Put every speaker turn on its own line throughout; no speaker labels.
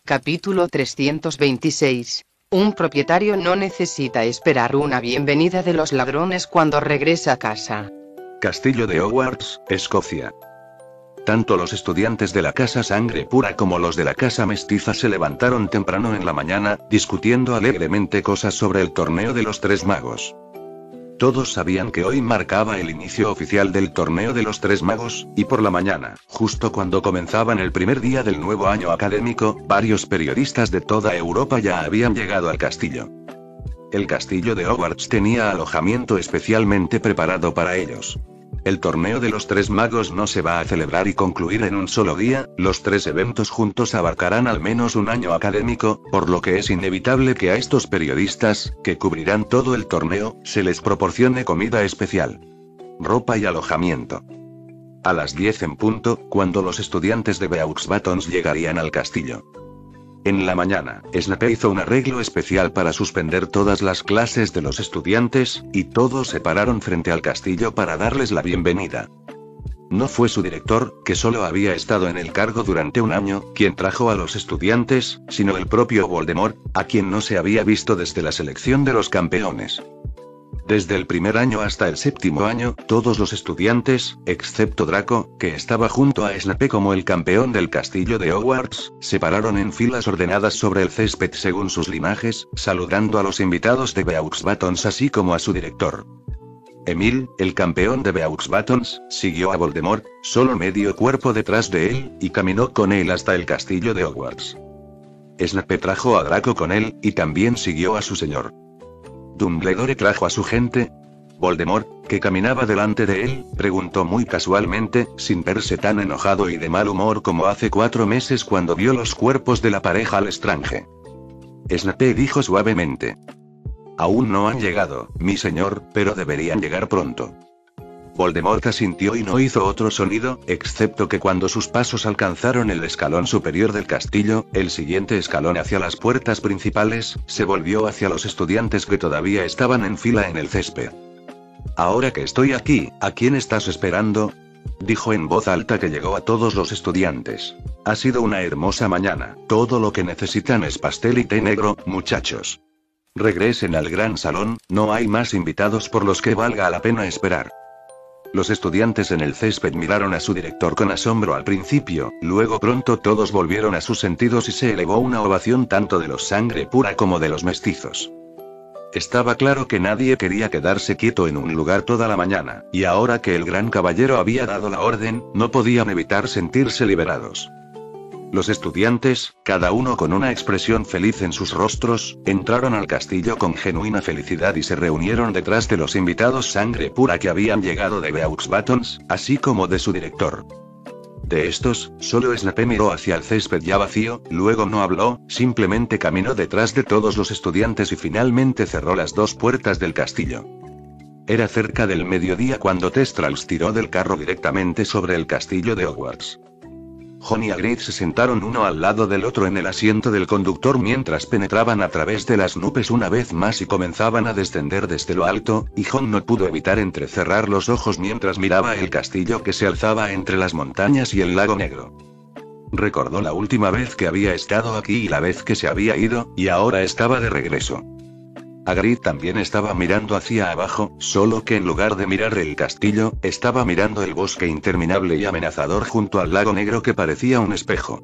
Capítulo 326. Un propietario no necesita esperar una bienvenida de los ladrones cuando regresa a casa.
Castillo de Hogwarts, Escocia. Tanto los estudiantes de la Casa Sangre Pura como los de la Casa Mestiza se levantaron temprano en la mañana, discutiendo alegremente cosas sobre el torneo de los Tres Magos. Todos sabían que hoy marcaba el inicio oficial del torneo de los Tres Magos, y por la mañana, justo cuando comenzaban el primer día del nuevo año académico, varios periodistas de toda Europa ya habían llegado al castillo. El castillo de Hogwarts tenía alojamiento especialmente preparado para ellos. El torneo de los Tres Magos no se va a celebrar y concluir en un solo día, los tres eventos juntos abarcarán al menos un año académico, por lo que es inevitable que a estos periodistas, que cubrirán todo el torneo, se les proporcione comida especial, ropa y alojamiento. A las 10 en punto, cuando los estudiantes de Beaux Batons llegarían al castillo. En la mañana, Snape hizo un arreglo especial para suspender todas las clases de los estudiantes, y todos se pararon frente al castillo para darles la bienvenida. No fue su director, que solo había estado en el cargo durante un año, quien trajo a los estudiantes, sino el propio Voldemort, a quien no se había visto desde la selección de los campeones. Desde el primer año hasta el séptimo año, todos los estudiantes, excepto Draco, que estaba junto a Snape como el campeón del castillo de Hogwarts, se pararon en filas ordenadas sobre el césped según sus linajes, saludando a los invitados de Beaux Batons así como a su director. Emil, el campeón de Beaux Batons, siguió a Voldemort, solo medio cuerpo detrás de él, y caminó con él hasta el castillo de Hogwarts. Snape trajo a Draco con él, y también siguió a su señor. Dumbledore trajo a su gente. Voldemort, que caminaba delante de él, preguntó muy casualmente, sin verse tan enojado y de mal humor como hace 4 meses cuando vio los cuerpos de la pareja Lestrange. Snape dijo suavemente: «Aún no han llegado, mi señor, pero deberían llegar pronto». Voldemort asintió y no hizo otro sonido, excepto que cuando sus pasos alcanzaron el escalón superior del castillo, el siguiente escalón hacia las puertas principales, se volvió hacia los estudiantes que todavía estaban en fila en el césped. «Ahora que estoy aquí, ¿a quién estás esperando?», dijo en voz alta que llegó a todos los estudiantes. «Ha sido una hermosa mañana, todo lo que necesitan es pastel y té negro, muchachos. Regresen al gran salón, no hay más invitados por los que valga la pena esperar». Los estudiantes en el césped miraron a su director con asombro al principio, luego pronto todos volvieron a sus sentidos y se elevó una ovación tanto de los Sangre Pura como de los mestizos. Estaba claro que nadie quería quedarse quieto en un lugar toda la mañana, y ahora que el gran caballero había dado la orden, no podían evitar sentirse liberados. Los estudiantes, cada uno con una expresión feliz en sus rostros, entraron al castillo con genuina felicidad y se reunieron detrás de los invitados Sangre Pura que habían llegado de Beaux Batons, así como de su director. De estos, solo Snape miró hacia el césped ya vacío, luego no habló, simplemente caminó detrás de todos los estudiantes y finalmente cerró las 2 puertas del castillo. Era cerca del mediodía cuando Thestrals tiró del carro directamente sobre el castillo de Hogwarts. Ron y Hagrid se sentaron uno al lado del otro en el asiento del conductor mientras penetraban a través de las nubes una vez más y comenzaban a descender desde lo alto, y Ron no pudo evitar entrecerrar los ojos mientras miraba el castillo que se alzaba entre las montañas y el lago negro. Recordó la última vez que había estado aquí y la vez que se había ido, y ahora estaba de regreso. Hagrid también estaba mirando hacia abajo, solo que en lugar de mirar el castillo, estaba mirando el bosque interminable y amenazador junto al lago negro que parecía un espejo.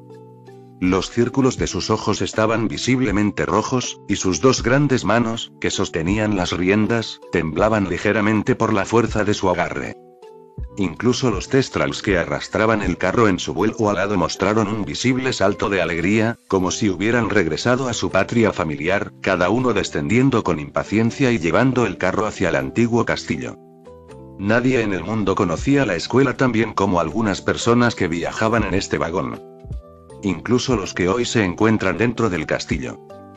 Los círculos de sus ojos estaban visiblemente rojos, y sus 2 grandes manos, que sostenían las riendas, temblaban ligeramente por la fuerza de su agarre. Incluso los Thestrals que arrastraban el carro en su vuelo alado mostraron un visible salto de alegría, como si hubieran regresado a su patria familiar, cada uno descendiendo con impaciencia y llevando el carro hacia el antiguo castillo. Nadie en el mundo conocía la escuela tan bien como algunas personas que viajaban en este vagón. Incluso los que hoy se encuentran dentro del castillo.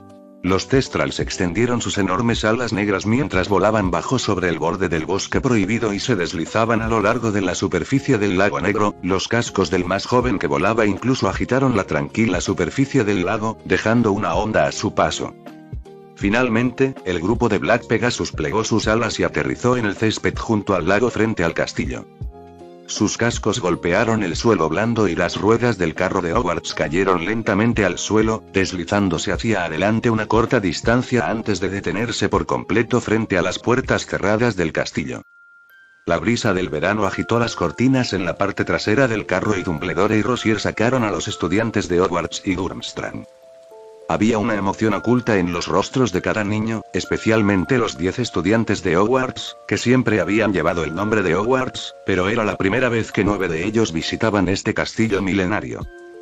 Los Thestrals extendieron sus enormes alas negras mientras volaban bajo sobre el borde del bosque prohibido y se deslizaban a lo largo de la superficie del lago negro. Los cascos del más joven que volaba incluso agitaron la tranquila superficie del lago, dejando una onda a su paso. Finalmente, el grupo de Black Pegasus plegó sus alas y aterrizó en el césped junto al lago frente al castillo. sus cascos golpearon el suelo blando y las ruedas del carro de Hogwarts cayeron lentamente al suelo, deslizándose hacia adelante una corta distancia antes de detenerse por completo frente a las puertas cerradas del castillo. La brisa del verano agitó las cortinas en la parte trasera del carro y Dumbledore y Rosier sacaron a los estudiantes de Hogwarts y Durmstrang. Había una emoción oculta en los rostros de cada niño, especialmente los 10 estudiantes de Hogwarts, que siempre habían llevado el nombre de Hogwarts, pero era la primera vez que 9 de ellos visitaban este castillo milenario.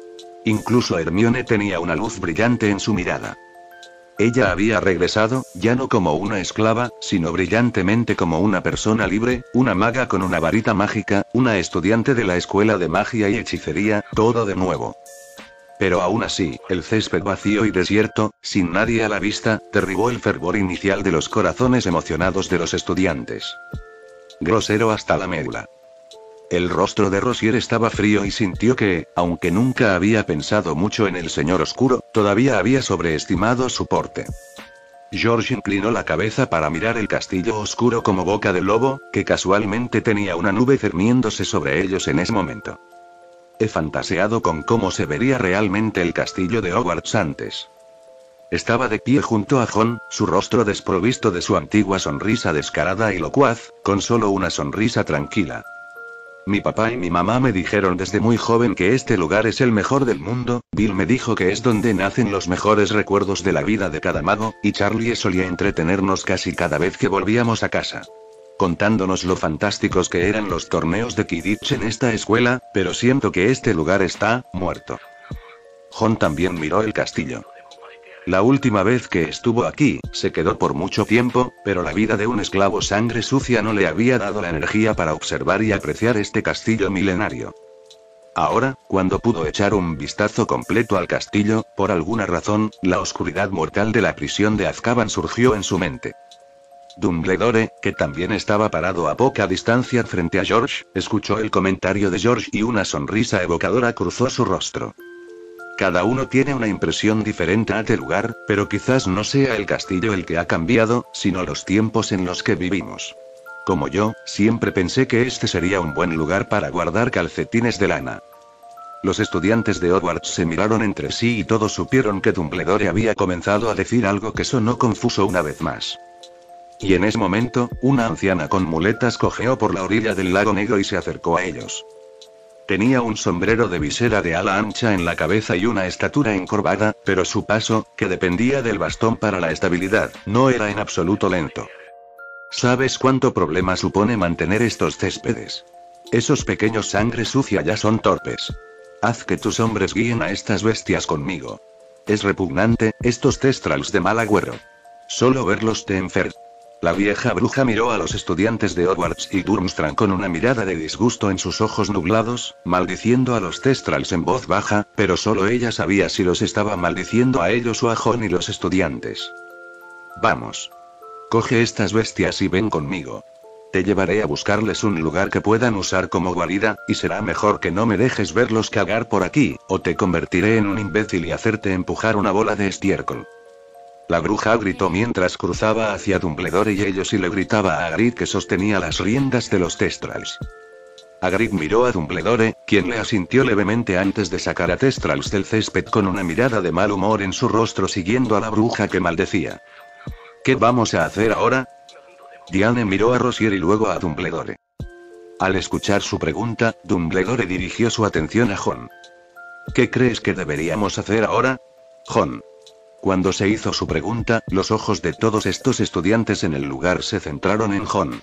Incluso Hermione tenía una luz brillante en su mirada. Ella había regresado, ya no como una esclava, sino brillantemente como una persona libre, una maga con una varita mágica, una estudiante de la escuela de magia y hechicería, todo de nuevo. Pero aún así, el césped vacío y desierto, sin nadie a la vista, derribó el fervor inicial de los corazones emocionados de los estudiantes. Grosero hasta la médula. El rostro de Rosier estaba frío y sintió que, aunque nunca había pensado mucho en el Señor Oscuro, todavía había sobreestimado su porte. George inclinó la cabeza para mirar el castillo oscuro como boca de lobo, que casualmente tenía una nube cerniéndose sobre ellos en ese momento. He fantaseado con cómo se vería realmente el castillo de Hogwarts antes. Estaba de pie junto a Jon, su rostro desprovisto de su antigua sonrisa descarada y locuaz, con solo una sonrisa tranquila. Mi papá y mi mamá me dijeron desde muy joven que este lugar es el mejor del mundo, Bill me dijo que es donde nacen los mejores recuerdos de la vida de cada mago, y Charlie solía entretenernos casi cada vez que volvíamos a casa, contándonos lo fantásticos que eran los torneos de Quidditch en esta escuela, pero siento que este lugar está muerto. Jon también miró el castillo. La última vez que estuvo aquí, se quedó por mucho tiempo, pero la vida de un esclavo sangre sucia no le había dado la energía para observar y apreciar este castillo milenario. Ahora, cuando pudo echar un vistazo completo al castillo, por alguna razón, la oscuridad mortal de la prisión de Azkaban surgió en su mente. Dumbledore, que también estaba parado a poca distancia frente a George, escuchó el comentario de George y una sonrisa evocadora cruzó su rostro. Cada uno tiene una impresión diferente a este lugar, pero quizás no sea el castillo el que ha cambiado, sino los tiempos en los que vivimos. Como yo, siempre pensé que este sería un buen lugar para guardar calcetines de lana. Los estudiantes de Hogwarts se miraron entre sí y todos supieron que Dumbledore había comenzado a decir algo que sonó confuso una vez más. Y en ese momento, una anciana con muletas cojeó por la orilla del lago negro y se acercó a ellos. Tenía un sombrero de visera de ala ancha en la cabeza y una estatura encorvada, pero su paso, que dependía del bastón para la estabilidad, no era en absoluto lento. ¿Sabes cuánto problema supone mantener estos céspedes? Esos pequeños sangre sucia ya son torpes. Haz que tus hombres guíen a estas bestias conmigo. Es repugnante, estos Thestrals de mal agüero. Solo verlos te enferma. La vieja bruja miró a los estudiantes de Hogwarts y Durmstrang con una mirada de disgusto en sus ojos nublados, maldiciendo a los Thestrals en voz baja, pero solo ella sabía si los estaba maldiciendo a ellos o a Jon y los estudiantes. Vamos. Coge estas bestias y ven conmigo. Te llevaré a buscarles un lugar que puedan usar como guarida, y será mejor que no me dejes verlos cagar por aquí, o te convertiré en un imbécil y hacerte empujar una bola de estiércol. La bruja gritó mientras cruzaba hacia Dumbledore y ellos y le gritaba a Hagrid que sostenía las riendas de los Thestrals. Hagrid miró a Dumbledore, quien le asintió levemente antes de sacar a Thestrals del césped con una mirada de mal humor en su rostro siguiendo a la bruja que maldecía. ¿Qué vamos a hacer ahora? Diane miró a Rosier y luego a Dumbledore. Al escuchar su pregunta, Dumbledore dirigió su atención a Jon. ¿Qué crees que deberíamos hacer ahora? Jon. Cuando se hizo su pregunta, los ojos de todos estos estudiantes en el lugar se centraron en Jon.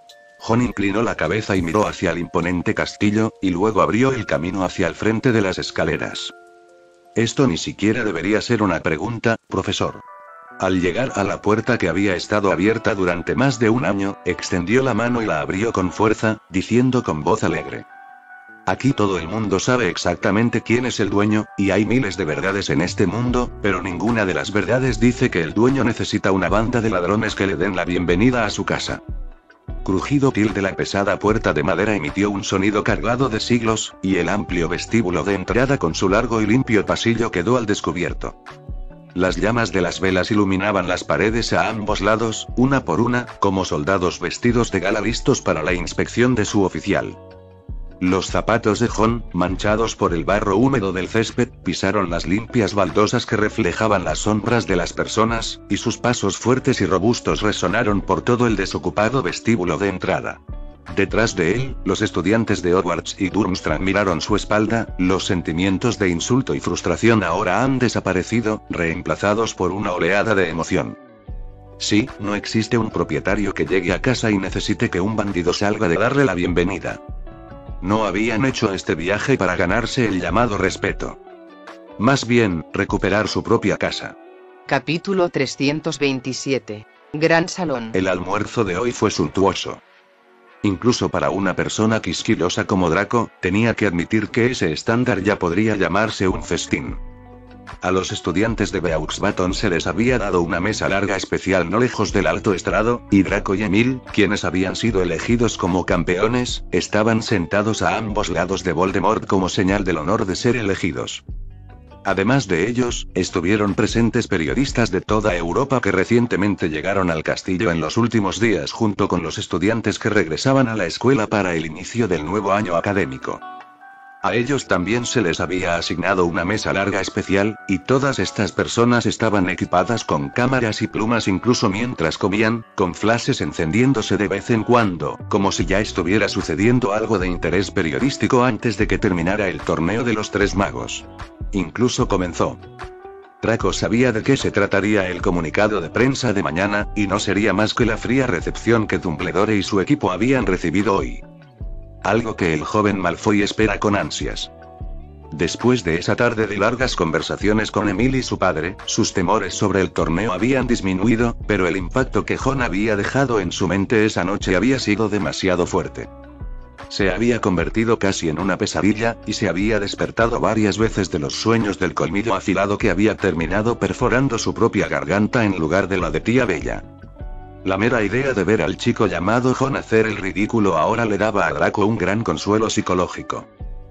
Jon inclinó la cabeza y miró hacia el imponente castillo, y luego abrió el camino hacia el frente de las escaleras. Esto ni siquiera debería ser una pregunta, profesor. Al llegar a la puerta que había estado abierta durante más de un año, extendió la mano y la abrió con fuerza, diciendo con voz alegre. Aquí todo el mundo sabe exactamente quién es el dueño, y hay miles de verdades en este mundo, pero ninguna de las verdades dice que el dueño necesita una banda de ladrones que le den la bienvenida a su casa. Crujido de la pesada puerta de madera emitió un sonido cargado de siglos, y el amplio vestíbulo de entrada con su largo y limpio pasillo quedó al descubierto. Las llamas de las velas iluminaban las paredes a ambos lados, una por una, como soldados vestidos de gala listos para la inspección de su oficial. Los zapatos de Jon, manchados por el barro húmedo del césped, pisaron las limpias baldosas que reflejaban las sombras de las personas, y sus pasos fuertes y robustos resonaron por todo el desocupado vestíbulo de entrada. Detrás de él, los estudiantes de Hogwarts y Durmstrang miraron su espalda. Los sentimientos de insulto y frustración ahora han desaparecido, reemplazados por una oleada de emoción. Sí, no existe un propietario que llegue a casa y necesite que un bandido salga de darle la bienvenida. No habían hecho este viaje para ganarse el llamado respeto. Más bien, recuperar su propia casa.
Capítulo 327. Gran Salón.
El almuerzo de hoy fue suntuoso. Incluso para una persona quisquillosa como Draco, tenía que admitir que ese estándar ya podría llamarse un festín. A los estudiantes de Beauxbaton se les había dado una mesa larga especial no lejos del alto estrado, y Draco y Emil, quienes habían sido elegidos como campeones, estaban sentados a ambos lados de Voldemort como señal del honor de ser elegidos. Además de ellos, estuvieron presentes periodistas de toda Europa que recientemente llegaron al castillo en los últimos días junto con los estudiantes que regresaban a la escuela para el inicio del nuevo año académico. A ellos también se les había asignado una mesa larga especial, y todas estas personas estaban equipadas con cámaras y plumas incluso mientras comían, con flashes encendiéndose de vez en cuando, como si ya estuviera sucediendo algo de interés periodístico antes de que terminara el torneo de los Tres Magos. Incluso comenzó. Draco sabía de qué se trataría el comunicado de prensa de mañana, y no sería más que la fría recepción que Dumbledore y su equipo habían recibido hoy. Algo que el joven Malfoy espera con ansias. Después de esa tarde de largas conversaciones con Emil y su padre, sus temores sobre el torneo habían disminuido, pero el impacto que Jon había dejado en su mente esa noche había sido demasiado fuerte. Se había convertido casi en una pesadilla, y se había despertado varias veces de los sueños del colmillo afilado que había terminado perforando su propia garganta en lugar de la de Tía Bella. La mera idea de ver al chico llamado Jon hacer el ridículo ahora le daba a Draco un gran consuelo psicológico.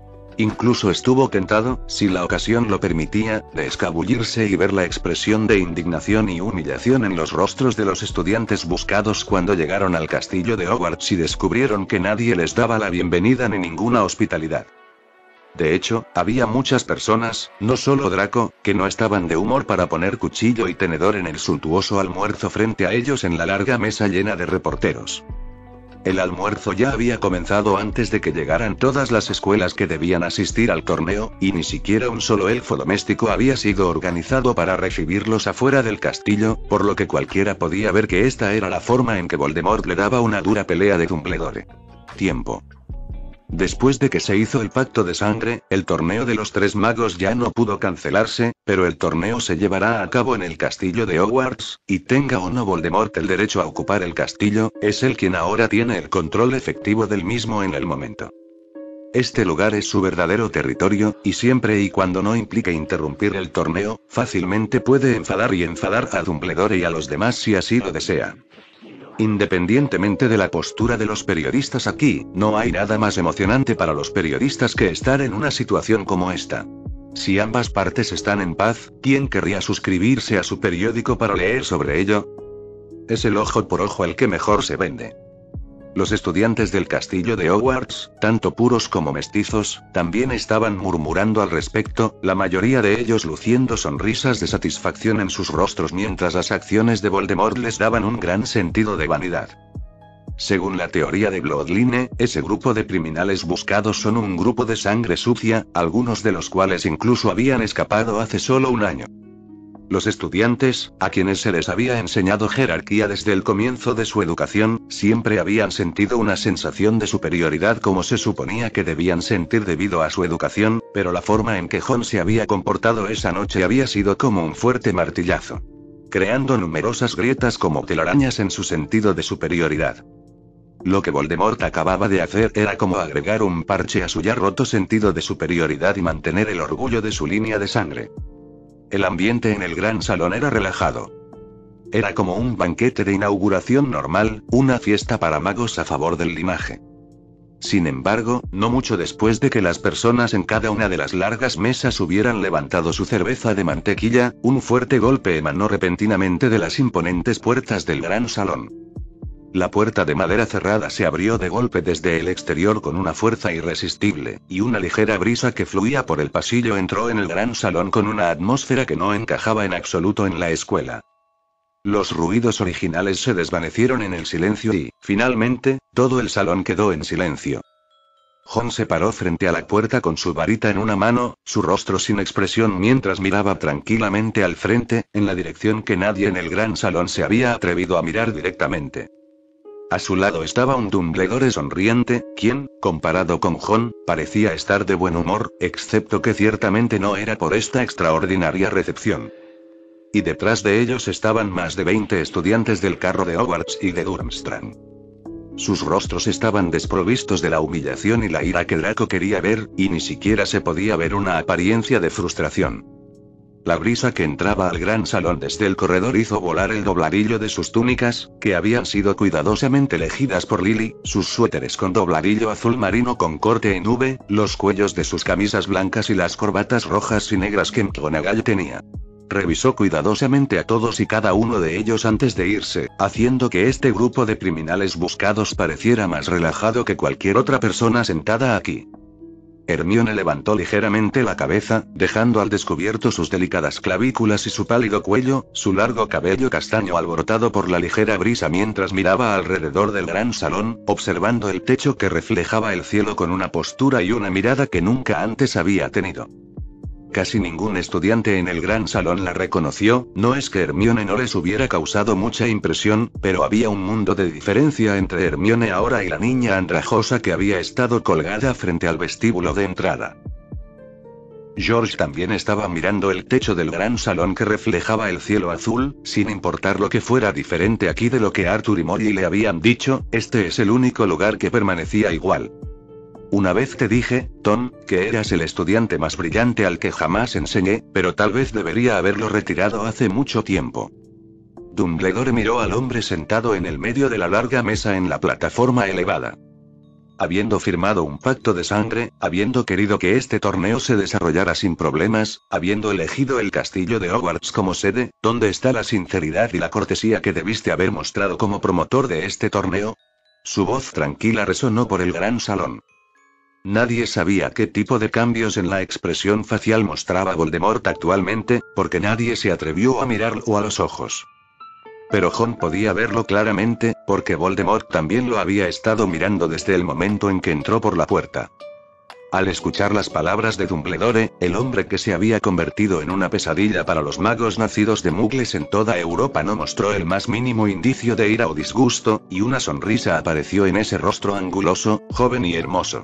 Incluso estuvo tentado, si la ocasión lo permitía, de escabullirse y ver la expresión de indignación y humillación en los rostros de los estudiantes buscados cuando llegaron al castillo de Hogwarts y descubrieron que nadie les daba la bienvenida ni ninguna hospitalidad. De hecho, había muchas personas, no solo Draco, que no estaban de humor para poner cuchillo y tenedor en el suntuoso almuerzo frente a ellos en la larga mesa llena de reporteros. El almuerzo ya había comenzado antes de que llegaran todas las escuelas que debían asistir al torneo, y ni siquiera un solo elfo doméstico había sido organizado para recibirlos afuera del castillo, por lo que cualquiera podía ver que esta era la forma en que Voldemort le daba una dura pelea de Dumbledore. Tiempo. Después de que se hizo el pacto de sangre, el torneo de los Tres Magos ya no pudo cancelarse, pero el torneo se llevará a cabo en el castillo de Hogwarts, y tenga o no Voldemort el derecho a ocupar el castillo, es él quien ahora tiene el control efectivo del mismo en el momento. Este lugar es su verdadero territorio, y siempre y cuando no implique interrumpir el torneo, fácilmente puede enfadar a Dumbledore y a los demás si así lo desea. Independientemente de la postura de los periodistas aquí, no hay nada más emocionante para los periodistas que estar en una situación como esta. Si ambas partes están en paz, ¿quién querría suscribirse a su periódico para leer sobre ello? Es el ojo por ojo el que mejor se vende. Los estudiantes del castillo de Hogwarts, tanto puros como mestizos, también estaban murmurando al respecto, la mayoría de ellos luciendo sonrisas de satisfacción en sus rostros mientras las acciones de Voldemort les daban un gran sentido de vanidad. Según la teoría de Bloodline, ese grupo de criminales buscados son un grupo de sangre sucia, algunos de los cuales incluso habían escapado hace solo un año. Los estudiantes, a quienes se les había enseñado jerarquía desde el comienzo de su educación, siempre habían sentido una sensación de superioridad como se suponía que debían sentir debido a su educación, pero la forma en que Jon se había comportado esa noche había sido como un fuerte martillazo, creando numerosas grietas como telarañas en su sentido de superioridad. Lo que Voldemort acababa de hacer era como agregar un parche a su ya roto sentido de superioridad y mantener el orgullo de su línea de sangre. El ambiente en el gran salón era relajado. Era como un banquete de inauguración normal, una fiesta para magos a favor del linaje. Sin embargo, no mucho después de que las personas en cada una de las largas mesas hubieran levantado su cerveza de mantequilla, un fuerte golpe emanó repentinamente de las imponentes puertas del gran salón. La puerta de madera cerrada se abrió de golpe desde el exterior con una fuerza irresistible, y una ligera brisa que fluía por el pasillo entró en el gran salón con una atmósfera que no encajaba en absoluto en la escuela. Los ruidos originales se desvanecieron en el silencio y, finalmente, todo el salón quedó en silencio. Jon se paró frente a la puerta con su varita en una mano, su rostro sin expresión mientras miraba tranquilamente al frente, en la dirección que nadie en el gran salón se había atrevido a mirar directamente. A su lado estaba un Dumbledore sonriente, quien, comparado con Jon, parecía estar de buen humor, excepto que ciertamente no era por esta extraordinaria recepción. Y detrás de ellos estaban más de 20 estudiantes del carro de Hogwarts y de Durmstrang. Sus rostros estaban desprovistos de la humillación y la ira que Draco quería ver, y ni siquiera se podía ver una apariencia de frustración. La brisa que entraba al gran salón desde el corredor hizo volar el dobladillo de sus túnicas, que habían sido cuidadosamente elegidas por Lily, sus suéteres con dobladillo azul marino con corte en V, los cuellos de sus camisas blancas y las corbatas rojas y negras que McGonagall tenía. Revisó cuidadosamente a todos y cada uno de ellos antes de irse, haciendo que este grupo de criminales buscados pareciera más relajado que cualquier otra persona sentada aquí. Hermione levantó ligeramente la cabeza, dejando al descubierto sus delicadas clavículas y su pálido cuello, su largo cabello castaño alborotado por la ligera brisa mientras miraba alrededor del gran salón, observando el techo que reflejaba el cielo con una postura y una mirada que nunca antes había tenido. Casi ningún estudiante en el gran salón la reconoció, no es que Hermione no les hubiera causado mucha impresión, pero había un mundo de diferencia entre Hermione ahora y la niña andrajosa que había estado colgada frente al vestíbulo de entrada. George también estaba mirando el techo del gran salón que reflejaba el cielo azul, sin importar lo que fuera diferente aquí de lo que Arthur y Molly le habían dicho, este es el único lugar que permanecía igual. Una vez te dije, Tom, que eras el estudiante más brillante al que jamás enseñé, pero tal vez debería haberlo retirado hace mucho tiempo. Dumbledore miró al hombre sentado en el medio de la larga mesa en la plataforma elevada. Habiendo firmado un pacto de sangre, habiendo querido que este torneo se desarrollara sin problemas, habiendo elegido el castillo de Hogwarts como sede, ¿dónde está la sinceridad y la cortesía que debiste haber mostrado como promotor de este torneo? Su voz tranquila resonó por el gran salón. Nadie sabía qué tipo de cambios en la expresión facial mostraba Voldemort actualmente, porque nadie se atrevió a mirarlo a los ojos. Pero Jon podía verlo claramente, porque Voldemort también lo había estado mirando desde el momento en que entró por la puerta. Al escuchar las palabras de Dumbledore, el hombre que se había convertido en una pesadilla para los magos nacidos de Muggles en toda Europa no mostró el más mínimo indicio de ira o disgusto, y una sonrisa apareció en ese rostro anguloso, joven y hermoso.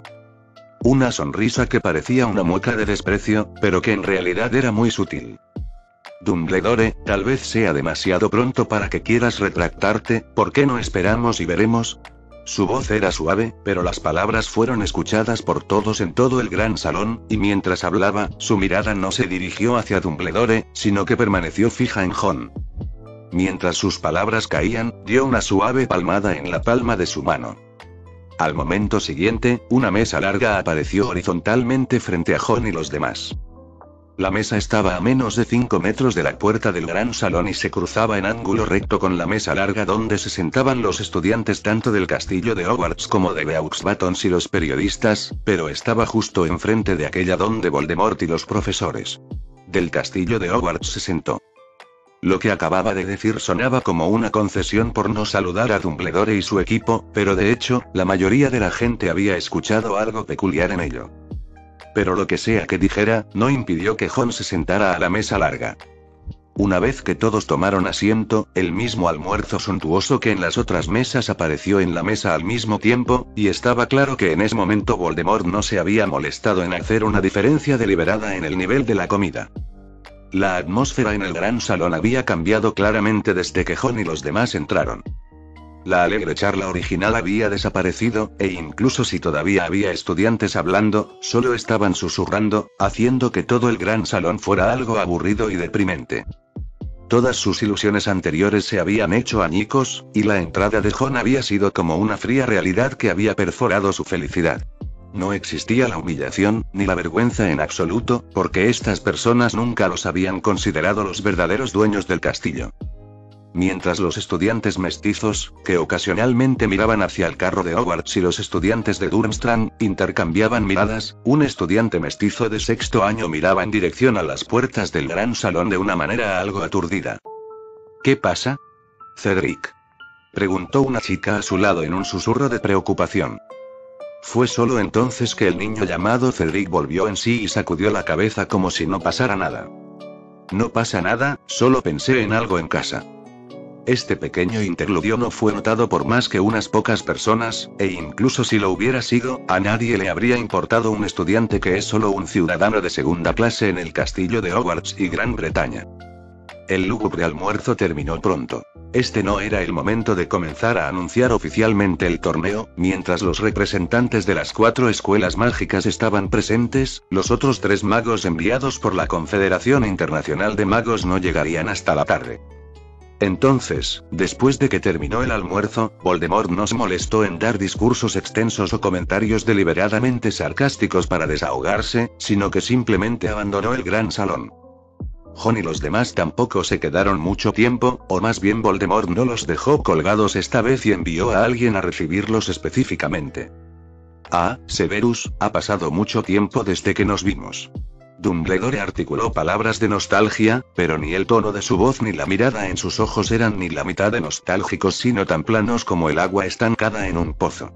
Una sonrisa que parecía una mueca de desprecio, pero que en realidad era muy sutil. Dumbledore, tal vez sea demasiado pronto para que quieras retractarte, ¿por qué no esperamos y veremos? Su voz era suave, pero las palabras fueron escuchadas por todos en todo el gran salón, y mientras hablaba, su mirada no se dirigió hacia Dumbledore, sino que permaneció fija en Jon. Mientras sus palabras caían, dio una suave palmada en la palma de su mano. Al momento siguiente, una mesa larga apareció horizontalmente frente a Jon y los demás. La mesa estaba a menos de 5 metros de la puerta del gran salón y se cruzaba en ángulo recto con la mesa larga donde se sentaban los estudiantes tanto del castillo de Hogwarts como de Beaux Batons y los periodistas, pero estaba justo enfrente de aquella donde Voldemort y los profesores del castillo de Hogwarts se sentó. Lo que acababa de decir sonaba como una concesión por no saludar a Dumbledore y su equipo, pero de hecho, la mayoría de la gente había escuchado algo peculiar en ello. Pero lo que sea que dijera, no impidió que Jon se sentara a la mesa larga. Una vez que todos tomaron asiento, el mismo almuerzo suntuoso que en las otras mesas apareció en la mesa al mismo tiempo, y estaba claro que en ese momento Voldemort no se había molestado en hacer una diferencia deliberada en el nivel de la comida. La atmósfera en el gran salón había cambiado claramente desde que Jon y los demás entraron. La alegre charla original había desaparecido, e incluso si todavía había estudiantes hablando, solo estaban susurrando, haciendo que todo el gran salón fuera algo aburrido y deprimente. Todas sus ilusiones anteriores se habían hecho añicos, y la entrada de Jon había sido como una fría realidad que había perforado su felicidad. No existía la humillación, ni la vergüenza en absoluto, porque estas personas nunca los habían considerado los verdaderos dueños del castillo. mientras los estudiantes mestizos, que ocasionalmente miraban hacia el carro de Hogwarts y los estudiantes de Durmstrang, intercambiaban miradas, un estudiante mestizo de sexto año miraba en dirección a las puertas del gran salón de una manera algo aturdida. ¿Qué pasa? Cedric. Preguntó una chica a su lado en un susurro de preocupación. Fue solo entonces que el niño llamado Cedric volvió en sí y sacudió la cabeza como si no pasara nada. No pasa nada, solo pensé en algo en casa. Este pequeño interludio no fue notado por más que unas pocas personas, e incluso si lo hubiera sido, a nadie le habría importado un estudiante que es solo un ciudadano de segunda clase en el castillo de Hogwarts y Gran Bretaña. El lúgubre almuerzo terminó pronto. Este no era el momento de comenzar a anunciar oficialmente el torneo, mientras los representantes de las 4 escuelas mágicas estaban presentes, los otros 3 magos enviados por la Confederación Internacional de Magos no llegarían hasta la tarde. Entonces, después de que terminó el almuerzo, Voldemort no se molestó en dar discursos extensos o comentarios deliberadamente sarcásticos para desahogarse, sino que simplemente abandonó el gran salón. Jon y los demás tampoco se quedaron mucho tiempo, o más bien Voldemort no los dejó colgados esta vez y envió a alguien a recibirlos específicamente. Ah, Severus, ha pasado mucho tiempo desde que nos vimos. Dumbledore articuló palabras de nostalgia, pero ni el tono de su voz ni la mirada en sus ojos eran ni la mitad de nostálgicos sino tan planos como el agua estancada en un pozo.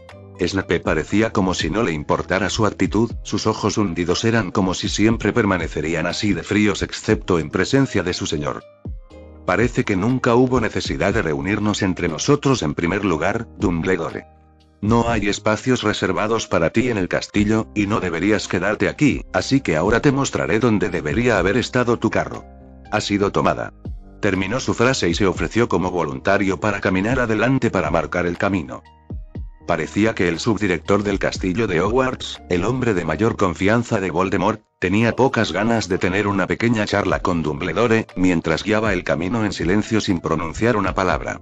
Snape parecía como si no le importara su actitud, sus ojos hundidos eran como si siempre permanecerían así de fríos excepto en presencia de su señor. Parece que nunca hubo necesidad de reunirnos entre nosotros en primer lugar, Dumbledore. No hay espacios reservados para ti en el castillo, y no deberías quedarte aquí, así que ahora te mostraré dónde debería haber estado tu carro. Ha sido tomada. Terminó su frase y se ofreció como voluntario para caminar adelante para marcar el camino. Parecía que el subdirector del castillo de Hogwarts, el hombre de mayor confianza de Voldemort, tenía pocas ganas de tener una pequeña charla con Dumbledore, mientras guiaba el camino en silencio sin pronunciar una palabra.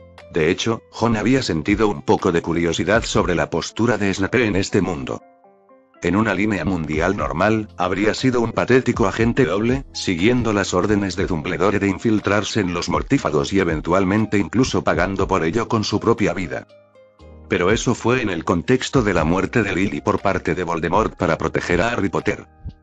De hecho, Jon había sentido un poco de curiosidad sobre la postura de Snape en este mundo. En una línea mundial normal, habría sido un patético agente doble, siguiendo las órdenes de Dumbledore de infiltrarse en los mortífagos y eventualmente incluso pagando por ello con su propia vida. Pero eso fue en el contexto de la muerte de Lily por parte de Voldemort para proteger a Harry Potter.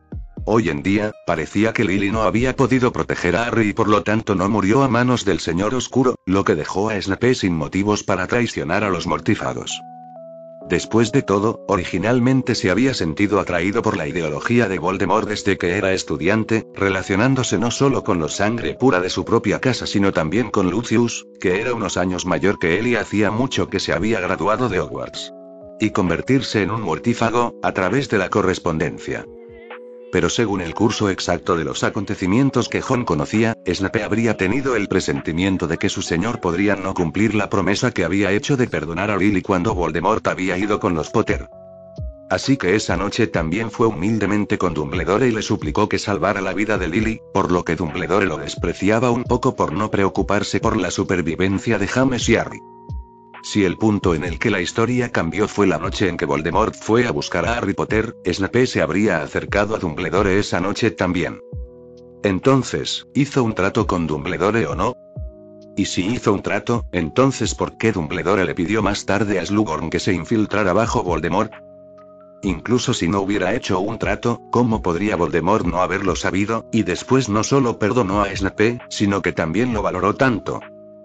Hoy en día, parecía que Lily no había podido proteger a Harry y por lo tanto no murió a manos del Señor Oscuro, lo que dejó a Snape sin motivos para traicionar a los mortífagos. Después de todo, originalmente se había sentido atraído por la ideología de Voldemort desde que era estudiante, relacionándose no solo con la sangre pura de su propia casa sino también con Lucius, que era unos años mayor que él y hacía mucho que se había graduado de Hogwarts. Y convertirse en un mortífago, a través de la correspondencia. Pero según el curso exacto de los acontecimientos que Jon conocía, Snape habría tenido el presentimiento de que su señor podría no cumplir la promesa que había hecho de perdonar a Lily cuando Voldemort había ido con los Potter. Así que esa noche también fue humildemente con Dumbledore y le suplicó que salvara la vida de Lily, por lo que Dumbledore lo despreciaba un poco por no preocuparse por la supervivencia de James y Harry. Si el punto en el que la historia cambió fue la noche en que Voldemort fue a buscar a Harry Potter, Snape se habría acercado a Dumbledore esa noche también. Entonces, ¿hizo un trato con Dumbledore o no? Y si hizo un trato, entonces ¿por qué Dumbledore le pidió más tarde a Slughorn que se infiltrara bajo Voldemort? Incluso si no hubiera hecho un trato, ¿cómo podría Voldemort no haberlo sabido? Y después no solo perdonó a Snape, sino que también lo valoró tanto.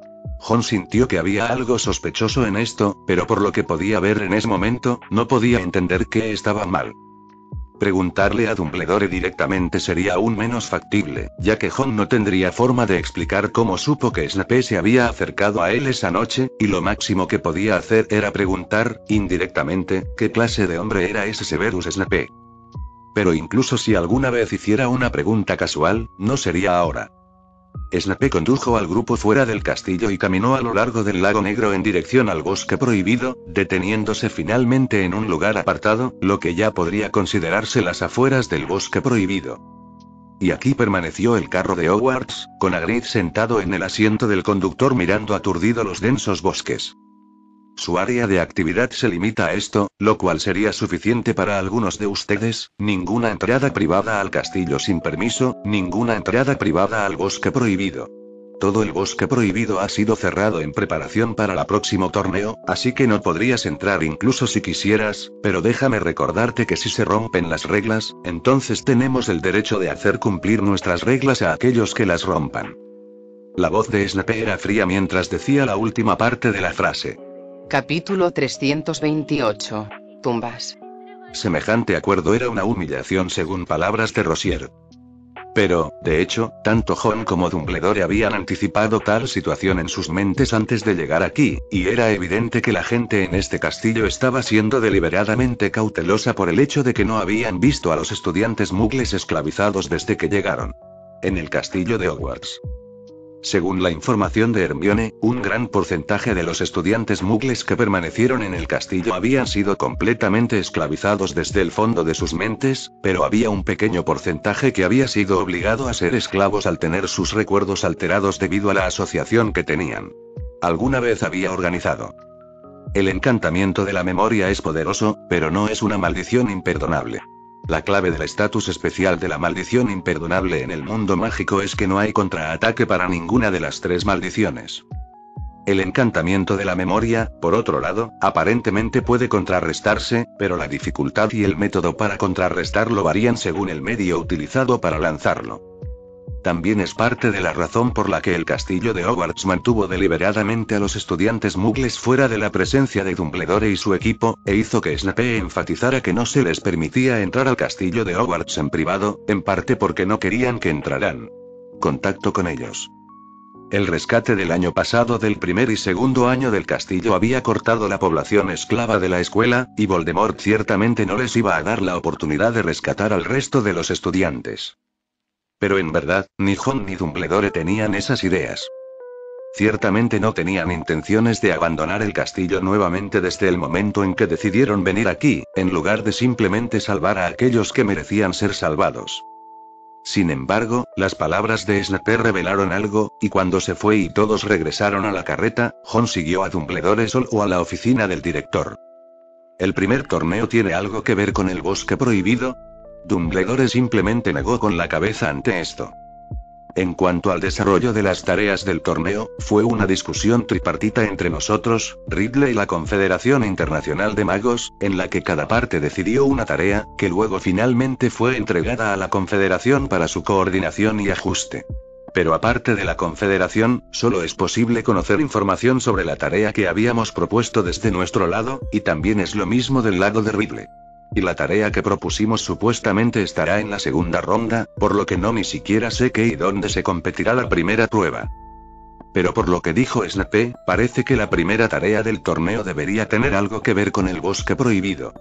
Jon sintió que había algo sospechoso en esto, pero por lo que podía ver en ese momento, no podía entender qué estaba mal. Preguntarle a Dumbledore directamente sería aún menos factible, ya que Jon no tendría forma de explicar cómo supo que Snape se había acercado a él esa noche, y lo máximo que podía hacer era preguntar, indirectamente, qué clase de hombre era ese Severus Snape. Pero incluso si alguna vez hiciera una pregunta casual, no sería ahora. Snape condujo al grupo fuera del castillo y caminó a lo largo del lago Negro en dirección al bosque prohibido, deteniéndose finalmente en un lugar apartado, lo que ya podría considerarse las afueras del bosque prohibido. Y aquí permaneció el carro de Hogwarts, con Hagrid sentado en el asiento del conductor mirando aturdido los densos bosques. Su área de actividad se limita a esto, lo cual sería suficiente para algunos de ustedes: ninguna entrada privada al castillo sin permiso, ninguna entrada privada al bosque prohibido. Todo el bosque prohibido ha sido cerrado en preparación para el próximo torneo, así que no podrías entrar incluso si quisieras, pero déjame recordarte que si se rompen las reglas, entonces tenemos el derecho de hacer cumplir nuestras reglas a aquellos que las rompan. La voz de Snape era fría mientras decía la última parte de la frase.
Capítulo 328. Tumbas.
Semejante acuerdo era una humillación según palabras de Rosier. Pero, de hecho, tanto Ron como Dumbledore habían anticipado tal situación en sus mentes antes de llegar aquí, y era evidente que la gente en este castillo estaba siendo deliberadamente cautelosa por el hecho de que no habían visto a los estudiantes muggles esclavizados desde que llegaron. En el castillo de Hogwarts. Según la información de Hermione, un gran porcentaje de los estudiantes muggles que permanecieron en el castillo habían sido completamente esclavizados desde el fondo de sus mentes, pero había un pequeño porcentaje que había sido obligado a ser esclavos al tener sus recuerdos alterados debido a la asociación que tenían. Alguna vez había organizado. El encantamiento de la memoria es poderoso, pero no es una maldición imperdonable. La clave del estatus especial de la maldición imperdonable en el mundo mágico es que no hay contraataque para ninguna de las tres maldiciones. El encantamiento de la memoria, por otro lado, aparentemente puede contrarrestarse, pero la dificultad y el método para contrarrestarlo varían según el medio utilizado para lanzarlo. También es parte de la razón por la que el castillo de Hogwarts mantuvo deliberadamente a los estudiantes muggles fuera de la presencia de Dumbledore y su equipo, e hizo que Snape enfatizara que no se les permitía entrar al castillo de Hogwarts en privado, en parte porque no querían que entraran. Contacto con ellos. El rescate del año pasado del primer y segundo año del castillo había cortado la población esclava de la escuela, y Voldemort ciertamente no les iba a dar la oportunidad de rescatar al resto de los estudiantes. Pero en verdad, ni Ron ni Dumbledore tenían esas ideas. Ciertamente no tenían intenciones de abandonar el castillo nuevamente desde el momento en que decidieron venir aquí, en lugar de simplemente salvar a aquellos que merecían ser salvados. Sin embargo, las palabras de Snape revelaron algo, y cuando se fue y todos regresaron a la carreta, Ron siguió a Dumbledore solo a la oficina del director. ¿El primer torneo tiene algo que ver con el bosque prohibido? Dumbledore simplemente negó con la cabeza ante esto. En cuanto al desarrollo de las tareas del torneo, fue una discusión tripartita entre nosotros, Ridley y la Confederación Internacional de Magos, en la que cada parte decidió una tarea, que luego finalmente fue entregada a la Confederación para su coordinación y ajuste. Pero aparte de la Confederación, solo es posible conocer información sobre la tarea que habíamos propuesto desde nuestro lado, y también es lo mismo del lado de Ridley. Y la tarea que propusimos supuestamente estará en la segunda ronda, por lo que no ni siquiera sé qué y dónde se competirá la primera prueba. Pero por lo que dijo Snape, parece que la primera tarea del torneo debería tener algo que ver con el bosque prohibido.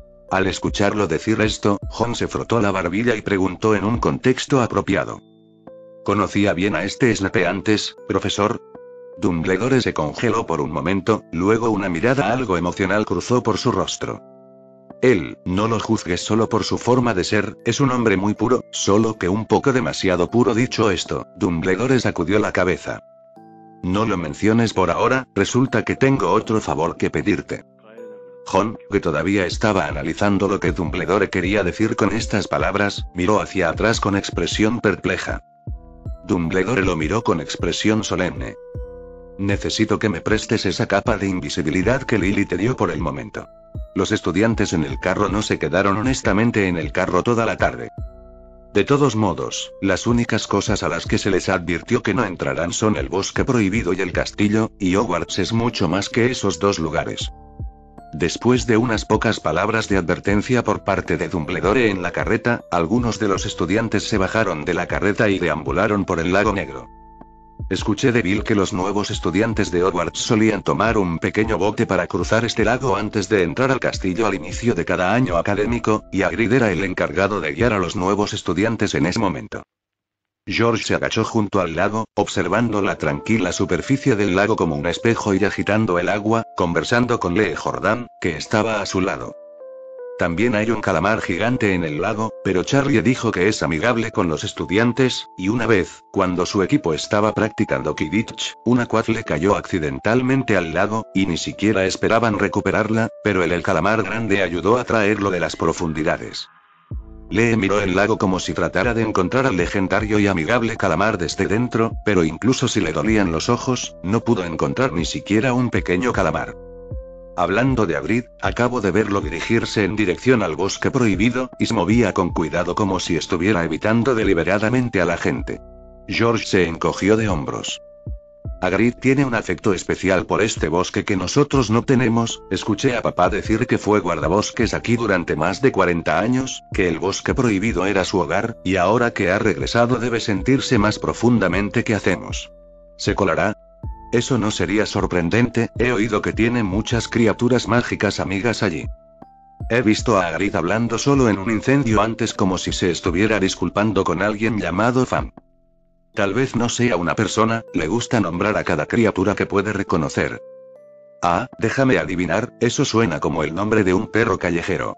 Al escucharlo decir esto, Ron se frotó la barbilla y preguntó en un contexto apropiado. ¿Conocía bien a este Snape antes, profesor? Dumbledore se congeló por un momento, luego una mirada algo emocional cruzó por su rostro. Él, no lo juzgues solo por su forma de ser, es un hombre muy puro, solo que un poco demasiado puro. Dicho esto, Dumbledore sacudió la cabeza. No lo menciones por ahora, resulta que tengo otro favor que pedirte. Ron, que todavía estaba analizando lo que Dumbledore quería decir con estas palabras, miró hacia atrás con expresión perpleja. Dumbledore lo miró con expresión solemne. Necesito que me prestes esa capa de invisibilidad que Lily te dio por el momento. Los estudiantes en el carro no se quedaron honestamente en el carro toda la tarde. De todos modos, las únicas cosas a las que se les advirtió que no entrarán son el bosque prohibido y el castillo, y Hogwarts es mucho más que esos dos lugares. Después de unas pocas palabras de advertencia por parte de Dumbledore en la carreta, algunos de los estudiantes se bajaron de la carreta y deambularon por el lago negro. Escuché de Bill que los nuevos estudiantes de Hogwarts solían tomar un pequeño bote para cruzar este lago antes de entrar al castillo al inicio de cada año académico, y Hagrid era el encargado de guiar a los nuevos estudiantes en ese momento. George se agachó junto al lago, observando la tranquila superficie del lago como un espejo y agitando el agua, conversando con Lee Jordan, que estaba a su lado. También hay un calamar gigante en el lago, pero Charlie dijo que es amigable con los estudiantes, y una vez, cuando su equipo estaba practicando Quidditch, una Quaffle cayó accidentalmente al lago, y ni siquiera esperaban recuperarla, pero el calamar grande ayudó a traerlo de las profundidades. Lee miró el lago como si tratara de encontrar al legendario y amigable calamar desde dentro, pero incluso si le dolían los ojos, no pudo encontrar ni siquiera un pequeño calamar. Hablando de Hagrid, acabo de verlo dirigirse en dirección al bosque prohibido, y se movía con cuidado como si estuviera evitando deliberadamente a la gente. George se encogió de hombros. Hagrid tiene un afecto especial por este bosque que nosotros no tenemos. Escuché a papá decir que fue guardabosques aquí durante más de 40 años, que el bosque prohibido era su hogar, y ahora que ha regresado debe sentirse más profundamente que hacemos. ¿Se colará? Eso no sería sorprendente, he oído que tiene muchas criaturas mágicas amigas allí. He visto a Hagrid hablando solo en un incendio antes como si se estuviera disculpando con alguien llamado Fam. Tal vez no sea una persona, le gusta nombrar a cada criatura que puede reconocer. Ah, déjame adivinar, eso suena como el nombre de un perro callejero.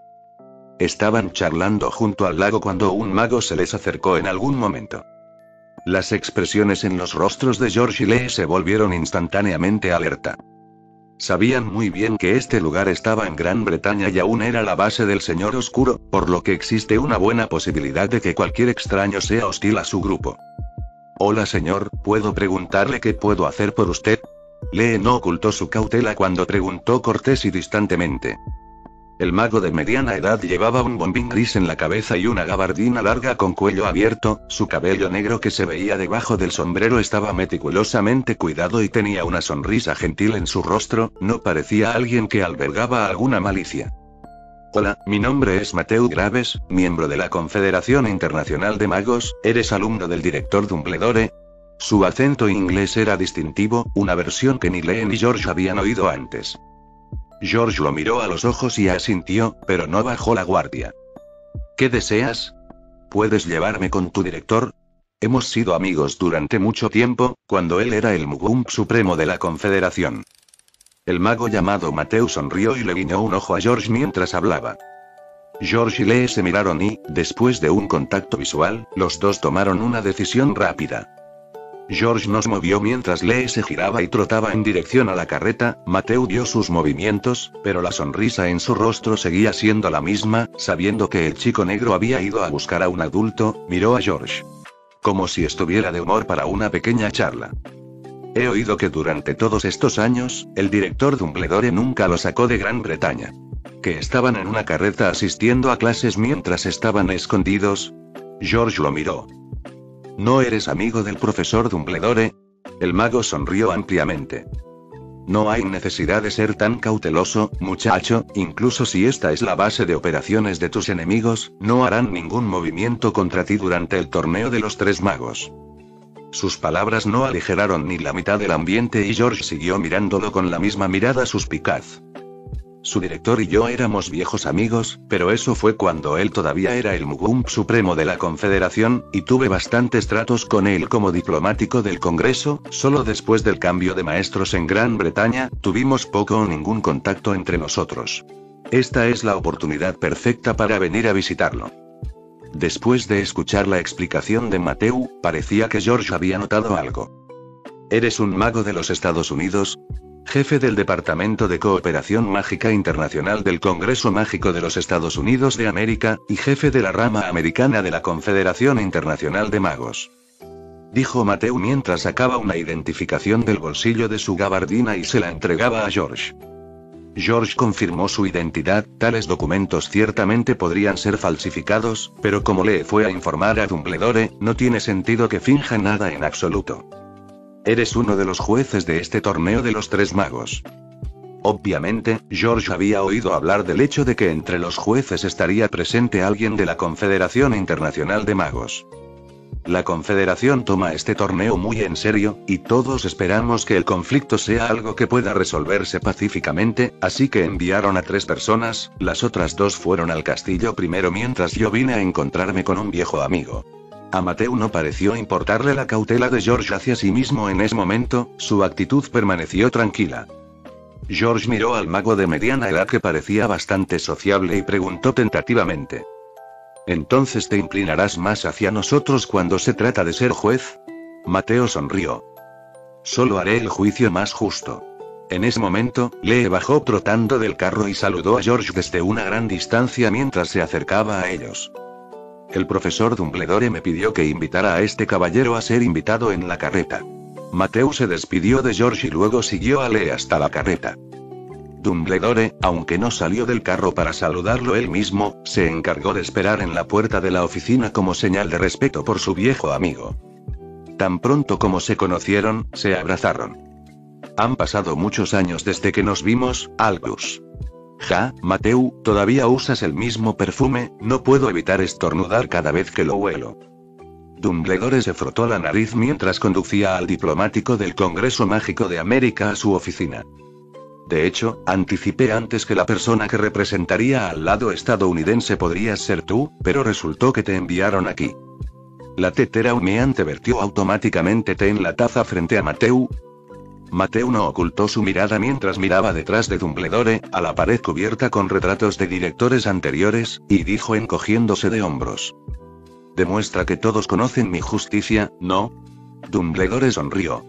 Estaban charlando junto al lago cuando un mago se les acercó en algún momento. Las expresiones en los rostros de George y Lee se volvieron instantáneamente alerta. Sabían muy bien que este lugar estaba en Gran Bretaña y aún era la base del Señor Oscuro, por lo que existe una buena posibilidad de que cualquier extraño sea hostil a su grupo. Hola señor, ¿puedo preguntarle qué puedo hacer por usted? Lee no ocultó su cautela cuando preguntó cortés y distantemente. El mago de mediana edad llevaba un bombín gris en la cabeza y una gabardina larga con cuello abierto, su cabello negro que se veía debajo del sombrero estaba meticulosamente cuidado y tenía una sonrisa gentil en su rostro, no parecía alguien que albergaba alguna malicia. Hola, mi nombre es Matthew Graves, miembro de la Confederación Internacional de Magos, ¿eres alumno del director Dumbledore? Su acento inglés era distintivo, una versión que ni Lee ni George habían oído antes. George lo miró a los ojos y asintió, pero no bajó la guardia. ¿Qué deseas? ¿Puedes llevarme con tu director? Hemos sido amigos durante mucho tiempo, cuando él era el Mugump supremo de la Confederación. El mago llamado Matthew sonrió y le guiñó un ojo a George mientras hablaba. George y Lee se miraron y, después de un contacto visual, los dos tomaron una decisión rápida. George nos movió mientras Lee se giraba y trotaba en dirección a la carreta. Matthew vio sus movimientos, pero la sonrisa en su rostro seguía siendo la misma. Sabiendo que el chico negro había ido a buscar a un adulto, miró a George. Como si estuviera de humor para una pequeña charla. He oído que durante todos estos años, el director Dumbledore nunca lo sacó de Gran Bretaña. Que estaban en una carreta asistiendo a clases mientras estaban escondidos. George lo miró. ¿No eres amigo del profesor Dumbledore? El mago sonrió ampliamente. No hay necesidad de ser tan cauteloso, muchacho, incluso si esta es la base de operaciones de tus enemigos, no harán ningún movimiento contra ti durante el torneo de los tres magos. Sus palabras no aligeraron ni la mitad del ambiente y George siguió mirándolo con la misma mirada suspicaz. Su director y yo éramos viejos amigos, pero eso fue cuando él todavía era el Mugump supremo de la Confederación, y tuve bastantes tratos con él como diplomático del Congreso. Solo después del cambio de maestros en Gran Bretaña, tuvimos poco o ningún contacto entre nosotros. Esta es la oportunidad perfecta para venir a visitarlo. Después de escuchar la explicación de Matthew, parecía que George había notado algo. ¿Eres un mago de los Estados Unidos? Jefe del Departamento de Cooperación Mágica Internacional del Congreso Mágico de los Estados Unidos de América, y jefe de la rama americana de la Confederación Internacional de Magos. Dijo Matthew mientras sacaba una identificación del bolsillo de su gabardina y se la entregaba a George. George confirmó su identidad. Tales documentos ciertamente podrían ser falsificados, pero como le fue a informar a Dumbledore, no tiene sentido que finja nada en absoluto. Eres uno de los jueces de este torneo de los tres magos. Obviamente, George había oído hablar del hecho de que entre los jueces estaría presente alguien de la Confederación Internacional de Magos. La Confederación toma este torneo muy en serio, y todos esperamos que el conflicto sea algo que pueda resolverse pacíficamente, así que enviaron a 3 personas, las otras 2 fueron al castillo primero mientras yo vine a encontrarme con un viejo amigo. A Matthew no pareció importarle la cautela de George hacia sí mismo en ese momento, su actitud permaneció tranquila. George miró al mago de mediana edad que parecía bastante sociable y preguntó tentativamente. ¿Entonces te inclinarás más hacia nosotros cuando se trata de ser juez? Matthew sonrió. Solo haré el juicio más justo. En ese momento, Lee bajó trotando del carro y saludó a George desde una gran distancia mientras se acercaba a ellos. El profesor Dumbledore me pidió que invitara a este caballero a ser invitado en la carreta. Mateo se despidió de George y luego siguió a Lee hasta la carreta. Dumbledore, aunque no salió del carro para saludarlo él mismo, se encargó de esperar en la puerta de la oficina como señal de respeto por su viejo amigo. Tan pronto como se conocieron, se abrazaron. Han pasado muchos años desde que nos vimos, Albus. Ja, Mateu, ¿todavía usas el mismo perfume? No puedo evitar estornudar cada vez que lo huelo. Dumbledore se frotó la nariz mientras conducía al diplomático del Congreso Mágico de América a su oficina. De hecho, anticipé antes que la persona que representaría al lado estadounidense podrías ser tú, pero resultó que te enviaron aquí. La tetera humeante vertió automáticamente té en la taza frente a Mateu. Mateu no ocultó su mirada mientras miraba detrás de Dumbledore, a la pared cubierta con retratos de directores anteriores, y dijo encogiéndose de hombros. Demuestra que todos conocen mi justicia, ¿no? Dumbledore sonrió.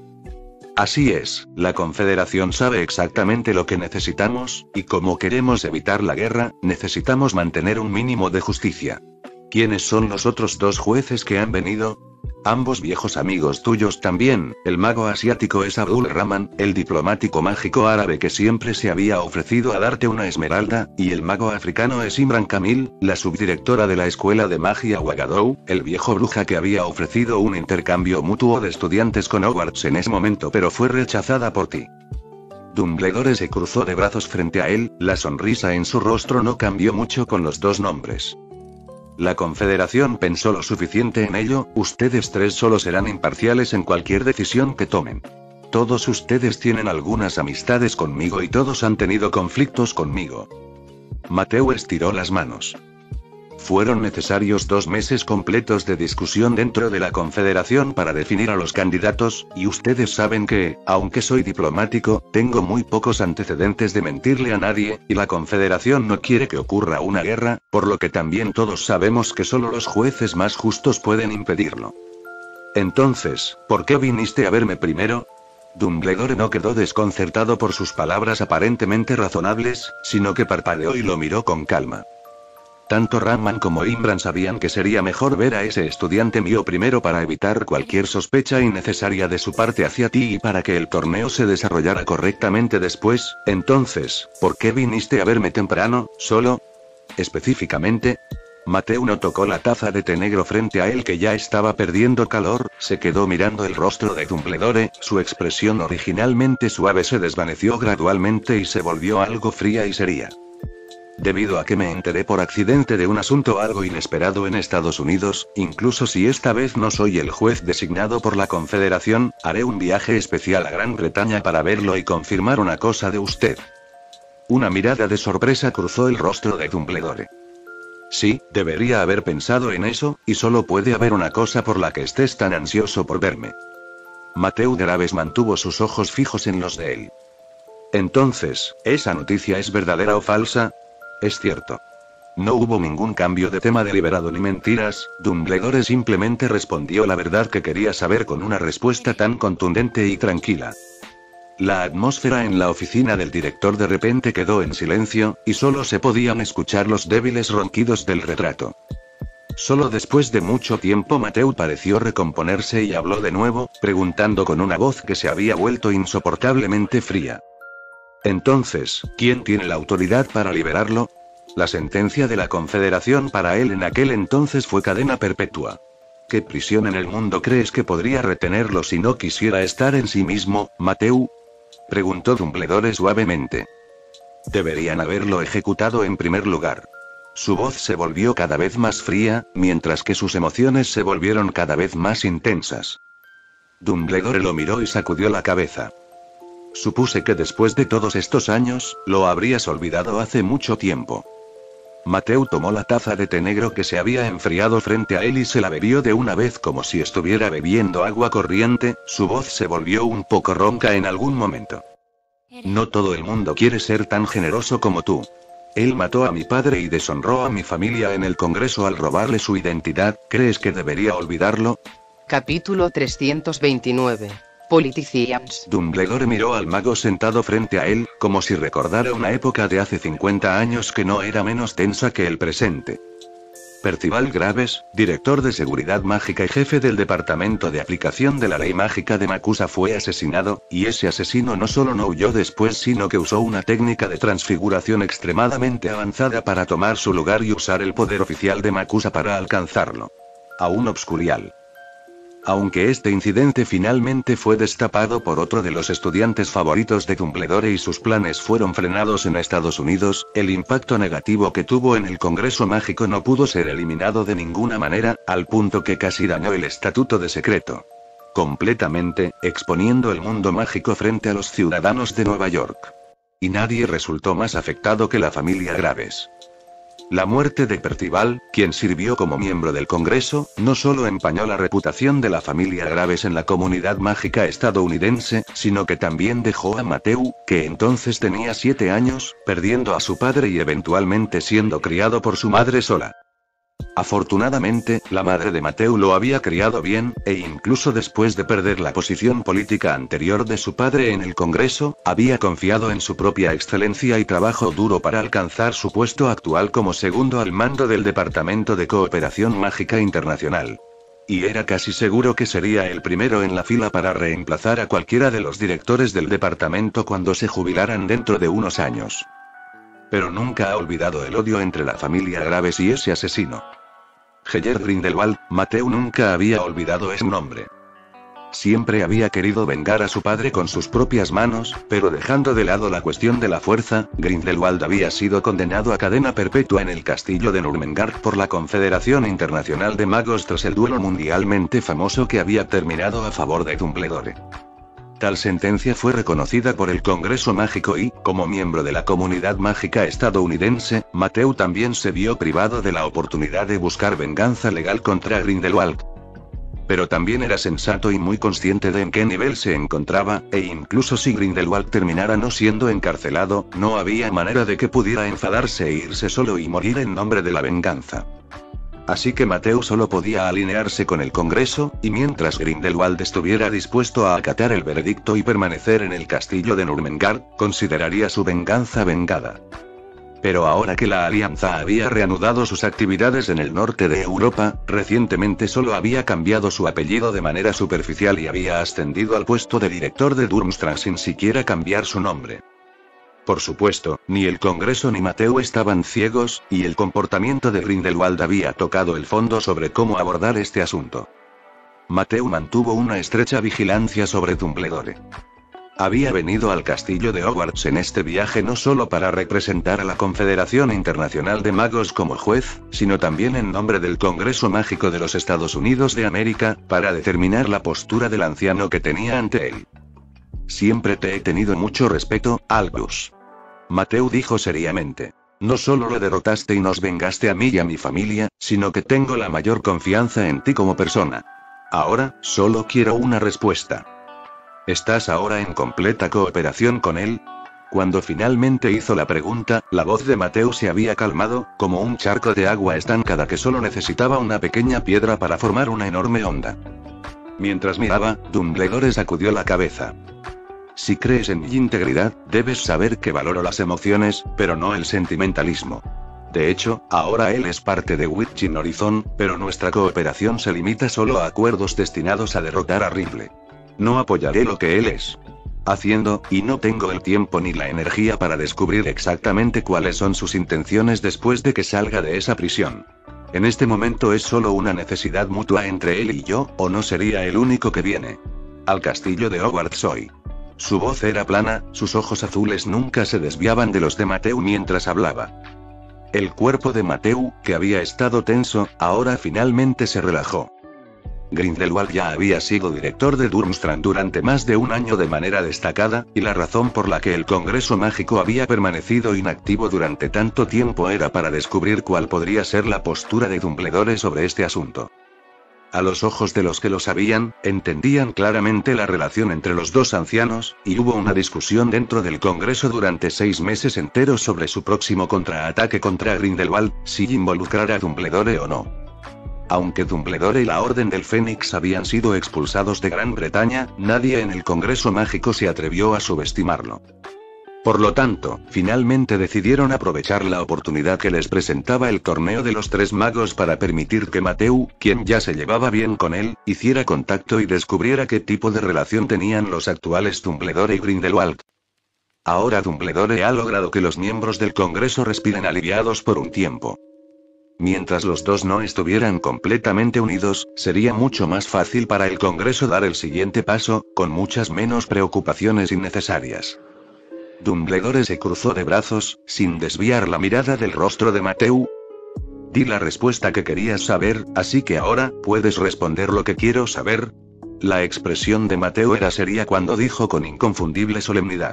Así es, la Confederación sabe exactamente lo que necesitamos, y como queremos evitar la guerra, necesitamos mantener un mínimo de justicia. ¿Quiénes son los otros dos jueces que han venido? Ambos viejos amigos tuyos también, el mago asiático es Abdul Rahman, el diplomático mágico árabe que siempre se había ofrecido a darte una esmeralda, y el mago africano es Imran Kamil, la subdirectora de la escuela de magia Wagadou, el viejo bruja que había ofrecido un intercambio mutuo de estudiantes con Hogwarts en ese momento pero fue rechazada por ti. Dumbledore se cruzó de brazos frente a él, la sonrisa en su rostro no cambió mucho con los dos nombres. La Confederación pensó lo suficiente en ello, ustedes tres solo serán imparciales en cualquier decisión que tomen. Todos ustedes tienen algunas amistades conmigo y todos han tenido conflictos conmigo. Mateu estiró las manos. Fueron necesarios 2 meses completos de discusión dentro de la Confederación para definir a los candidatos, y ustedes saben que, aunque soy diplomático, tengo muy pocos antecedentes de mentirle a nadie, y la Confederación no quiere que ocurra una guerra, por lo que también todos sabemos que solo los jueces más justos pueden impedirlo. Entonces, ¿por qué viniste a verme primero? Dumbledore no quedó desconcertado por sus palabras aparentemente razonables, sino que parpadeó y lo miró con calma. Tanto Rahman como Imran sabían que sería mejor ver a ese estudiante mío primero para evitar cualquier sospecha innecesaria de su parte hacia ti y para que el torneo se desarrollara correctamente después. Entonces, ¿por qué viniste a verme temprano, solo? Específicamente, Mateu no tocó la taza de té negro frente a él que ya estaba perdiendo calor, se quedó mirando el rostro de Dumbledore, su expresión originalmente suave se desvaneció gradualmente y se volvió algo fría y seria. Debido a que me enteré por accidente de un asunto algo inesperado en Estados Unidos, incluso si esta vez no soy el juez designado por la Confederación, haré un viaje especial a Gran Bretaña para verlo y confirmar una cosa de usted. Una mirada de sorpresa cruzó el rostro de Dumbledore. Sí, debería haber pensado en eso, y solo puede haber una cosa por la que estés tan ansioso por verme. Mateu Graves mantuvo sus ojos fijos en los de él. Entonces, ¿esa noticia es verdadera o falsa? Es cierto. No hubo ningún cambio de tema deliberado ni mentiras, Dumbledore simplemente respondió la verdad que quería saber con una respuesta tan contundente y tranquila. La atmósfera en la oficina del director de repente quedó en silencio, y solo se podían escuchar los débiles ronquidos del retrato. Solo después de mucho tiempo Mateu pareció recomponerse y habló de nuevo, preguntando con una voz que se había vuelto insoportablemente fría. Entonces, ¿quién tiene la autoridad para liberarlo? La sentencia de la Confederación para él en aquel entonces fue cadena perpetua. ¿Qué prisión en el mundo crees que podría retenerlo si no quisiera estar en sí mismo, Mateu? Preguntó Dumbledore suavemente. Deberían haberlo ejecutado en primer lugar. Su voz se volvió cada vez más fría, mientras que sus emociones se volvieron cada vez más intensas. Dumbledore lo miró y sacudió la cabeza. Supuse que después de todos estos años, lo habrías olvidado hace mucho tiempo. Mateu tomó la taza de té negro que se había enfriado frente a él y se la bebió de una vez como si estuviera bebiendo agua corriente, su voz se volvió un poco ronca en algún momento. No todo el mundo quiere ser tan generoso como tú. Él mató a mi padre y deshonró a mi familia en el Congreso al robarle su identidad, ¿crees que debería olvidarlo?
Capítulo 329. Politicians.
Dumbledore miró al mago sentado frente a él, como si recordara una época de hace 50 años que no era menos tensa que el presente. Percival Graves, director de seguridad mágica y jefe del departamento de aplicación de la ley mágica de Makusa, fue asesinado, y ese asesino no solo no huyó después, sino que usó una técnica de transfiguración extremadamente avanzada para tomar su lugar y usar el poder oficial de Makusa para alcanzarlo. Aún Obscurial. Aunque este incidente finalmente fue destapado por otro de los estudiantes favoritos de Dumbledore y sus planes fueron frenados en Estados Unidos, el impacto negativo que tuvo en el Congreso Mágico no pudo ser eliminado de ninguna manera, al punto que casi dañó el estatuto de secreto. Completamente, exponiendo el mundo mágico frente a los ciudadanos de Nueva York. Y nadie resultó más afectado que la familia Graves. La muerte de Percival, quien sirvió como miembro del Congreso, no solo empañó la reputación de la familia Graves en la comunidad mágica estadounidense, sino que también dejó a Mateu, que entonces tenía 7 años, perdiendo a su padre y eventualmente siendo criado por su madre sola. Afortunadamente, la madre de Mateu lo había criado bien, e incluso después de perder la posición política anterior de su padre en el Congreso, había confiado en su propia excelencia y trabajo duro para alcanzar su puesto actual como segundo al mando del Departamento de Cooperación Mágica Internacional. Y era casi seguro que sería el primero en la fila para reemplazar a cualquiera de los directores del departamento cuando se jubilaran dentro de unos años. Pero nunca ha olvidado el odio entre la familia Graves y ese asesino. Heller Grindelwald, Mateu nunca había olvidado ese nombre. Siempre había querido vengar a su padre con sus propias manos, pero dejando de lado la cuestión de la fuerza, Grindelwald había sido condenado a cadena perpetua en el castillo de Nurmengard por la Confederación Internacional de Magos tras el duelo mundialmente famoso que había terminado a favor de Dumbledore. Tal sentencia fue reconocida por el Congreso Mágico y, como miembro de la comunidad mágica estadounidense, Mateu también se vio privado de la oportunidad de buscar venganza legal contra Grindelwald. Pero también era sensato y muy consciente de en qué nivel se encontraba, e incluso si Grindelwald terminara no siendo encarcelado, no había manera de que pudiera enfadarse e irse solo y morir en nombre de la venganza. Así que Mateu solo podía alinearse con el Congreso, y mientras Grindelwald estuviera dispuesto a acatar el veredicto y permanecer en el castillo de Nurmengard, consideraría su venganza vengada. Pero ahora que la Alianza había reanudado sus actividades en el norte de Europa, recientemente solo había cambiado su apellido de manera superficial y había ascendido al puesto de director de Durmstrang sin siquiera cambiar su nombre. Por supuesto, ni el Congreso ni Mateu estaban ciegos, y el comportamiento de Grindelwald había tocado el fondo sobre cómo abordar este asunto. Mateu mantuvo una estrecha vigilancia sobre Dumbledore. Había venido al castillo de Hogwarts en este viaje no solo para representar a la Confederación Internacional de Magos como juez, sino también en nombre del Congreso Mágico de los Estados Unidos de América, para determinar la postura del anciano que tenía ante él. Siempre te he tenido mucho respeto, Albus. Mateu dijo seriamente. No solo lo derrotaste y nos vengaste a mí y a mi familia, sino que tengo la mayor confianza en ti como persona. Ahora, solo quiero una respuesta. ¿Estás ahora en completa cooperación con él? Cuando finalmente hizo la pregunta, la voz de Mateu se había calmado, como un charco de agua estancada que solo necesitaba una pequeña piedra para formar una enorme onda. Mientras miraba, Dumbledore sacudió la cabeza. Si crees en mi integridad, debes saber que valoro las emociones, pero no el sentimentalismo. De hecho, ahora él es parte de Witching Horizon, pero nuestra cooperación se limita solo a acuerdos destinados a derrotar a Riddle. No apoyaré lo que él es haciendo, y no tengo el tiempo ni la energía para descubrir exactamente cuáles son sus intenciones después de que salga de esa prisión. En este momento es solo una necesidad mutua entre él y yo, o no sería el único que viene al castillo de Hogwarts hoy. Su voz era plana, sus ojos azules nunca se desviaban de los de Mateu mientras hablaba. El cuerpo de Mateu, que había estado tenso, ahora finalmente se relajó. Grindelwald ya había sido director de Durmstrang durante más de un año de manera destacada, y la razón por la que el Congreso Mágico había permanecido inactivo durante tanto tiempo era para descubrir cuál podría ser la postura de Dumbledore sobre este asunto. A los ojos de los que lo sabían, entendían claramente la relación entre los dos ancianos, y hubo una discusión dentro del Congreso durante 6 meses enteros sobre su próximo contraataque contra Grindelwald, si involucrar a Dumbledore o no. Aunque Dumbledore y la Orden del Fénix habían sido expulsados de Gran Bretaña, nadie en el Congreso Mágico se atrevió a subestimarlo. Por lo tanto, finalmente decidieron aprovechar la oportunidad que les presentaba el torneo de los tres magos para permitir que Mateu, quien ya se llevaba bien con él, hiciera contacto y descubriera qué tipo de relación tenían los actuales Dumbledore y Grindelwald. Ahora Dumbledore ha logrado que los miembros del Congreso respiren aliviados por un tiempo. Mientras los dos no estuvieran completamente unidos, sería mucho más fácil para el Congreso dar el siguiente paso, con muchas menos preocupaciones innecesarias. Dumbledore se cruzó de brazos, sin desviar la mirada del rostro de Mateu. Di la respuesta que querías saber, así que ahora, ¿puedes responder lo que quiero saber? La expresión de Mateu era seria cuando dijo con inconfundible solemnidad: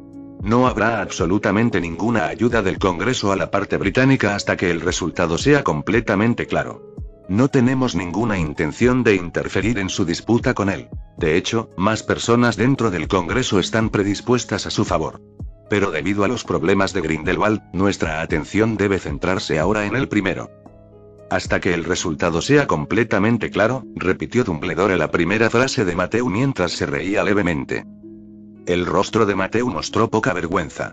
no habrá absolutamente ninguna ayuda del Congreso a la parte británica hasta que el resultado sea completamente claro. No tenemos ninguna intención de interferir en su disputa con él. De hecho, más personas dentro del Congreso están predispuestas a su favor. Pero debido a los problemas de Grindelwald, nuestra atención debe centrarse ahora en el primero. Hasta que el resultado sea completamente claro, repitió Dumbledore la primera frase de Mateu mientras se reía levemente. El rostro de Mateu mostró poca vergüenza.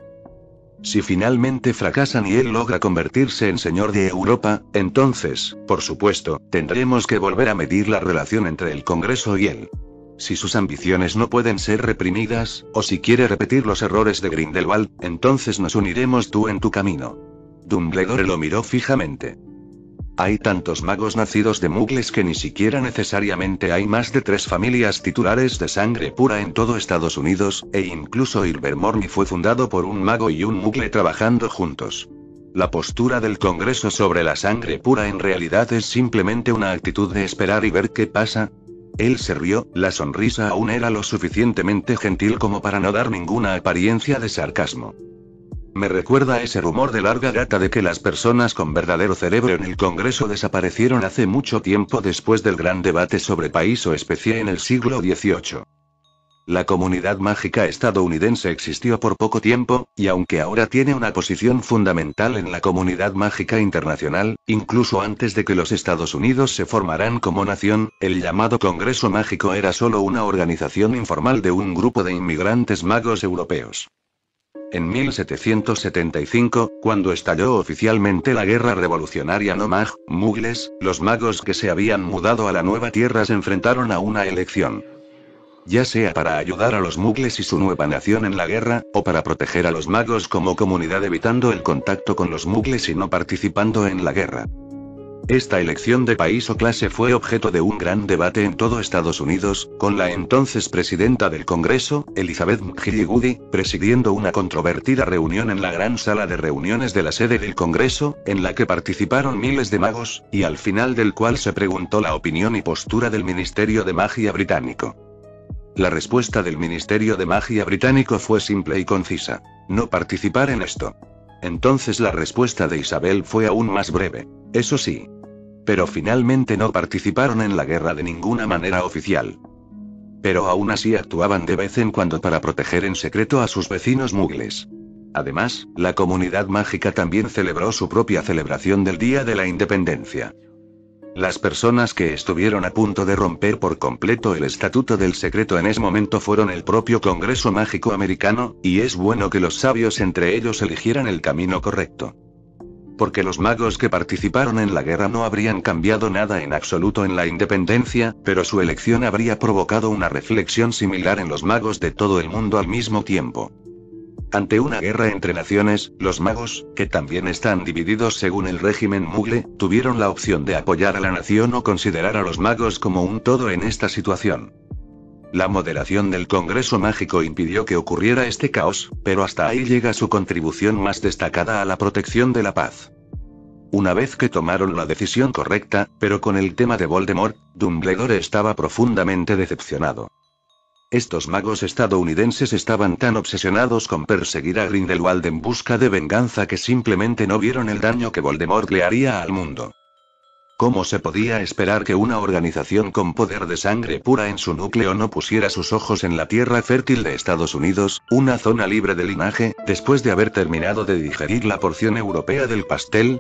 Si finalmente fracasan y él logra convertirse en señor de Europa, entonces, por supuesto, tendremos que volver a medir la relación entre el Congreso y él. Si sus ambiciones no pueden ser reprimidas, o si quiere repetir los errores de Grindelwald, entonces nos uniremos tú en tu camino. Dumbledore lo miró fijamente. Hay tantos magos nacidos de mugles que ni siquiera necesariamente hay más de 3 familias titulares de sangre pura en todo Estados Unidos, e incluso Ilvermorny fue fundado por un mago y un mugle trabajando juntos. La postura del Congreso sobre la sangre pura en realidad es simplemente una actitud de esperar y ver qué pasa. Él se rió, la sonrisa aún era lo suficientemente gentil como para no dar ninguna apariencia de sarcasmo. Me recuerda a ese rumor de larga data de que las personas con verdadero cerebro en el Congreso desaparecieron hace mucho tiempo después del gran debate sobre país o especie en el siglo XVIII. La comunidad mágica estadounidense existió por poco tiempo, y aunque ahora tiene una posición fundamental en la comunidad mágica internacional, incluso antes de que los Estados Unidos se formaran como nación, el llamado Congreso Mágico era solo una organización informal de un grupo de inmigrantes magos europeos. En 1775, cuando estalló oficialmente la Guerra Revolucionaria No-Mag, Mugles, los magos que se habían mudado a la Nueva Tierra se enfrentaron a una elección. Ya sea para ayudar a los Mugles y su nueva nación en la guerra, o para proteger a los magos como comunidad evitando el contacto con los Mugles y no participando en la guerra. Esta elección de país o clase fue objeto de un gran debate en todo Estados Unidos, con la entonces presidenta del Congreso, Elizabeth McGillicuddy Goody, presidiendo una controvertida reunión en la gran sala de reuniones de la sede del Congreso, en la que participaron miles de magos, y al final del cual se preguntó la opinión y postura del Ministerio de Magia británico. La respuesta del Ministerio de Magia británico fue simple y concisa: no participar en esto. Entonces la respuesta de Isabel fue aún más breve: eso sí. Pero finalmente no participaron en la guerra de ninguna manera oficial. Pero aún así actuaban de vez en cuando para proteger en secreto a sus vecinos mugles. Además, la comunidad mágica también celebró su propia celebración del Día de la Independencia. Las personas que estuvieron a punto de romper por completo el estatuto del secreto en ese momento fueron el propio Congreso Mágico americano, y es bueno que los sabios entre ellos eligieran el camino correcto. Porque los magos que participaron en la guerra no habrían cambiado nada en absoluto en la independencia, pero su elección habría provocado una reflexión similar en los magos de todo el mundo al mismo tiempo. Ante una guerra entre naciones, los magos, que también están divididos según el régimen mugle, tuvieron la opción de apoyar a la nación o considerar a los magos como un todo en esta situación. La moderación del Congreso Mágico impidió que ocurriera este caos, pero hasta ahí llega su contribución más destacada a la protección de la paz. Una vez que tomaron la decisión correcta, pero con el tema de Voldemort, Dumbledore estaba profundamente decepcionado. Estos magos estadounidenses estaban tan obsesionados con perseguir a Grindelwald en busca de venganza que simplemente no vieron el daño que Voldemort le haría al mundo. ¿Cómo se podía esperar que una organización con poder de sangre pura en su núcleo no pusiera sus ojos en la tierra fértil de Estados Unidos, una zona libre de linaje, después de haber terminado de digerir la porción europea del pastel?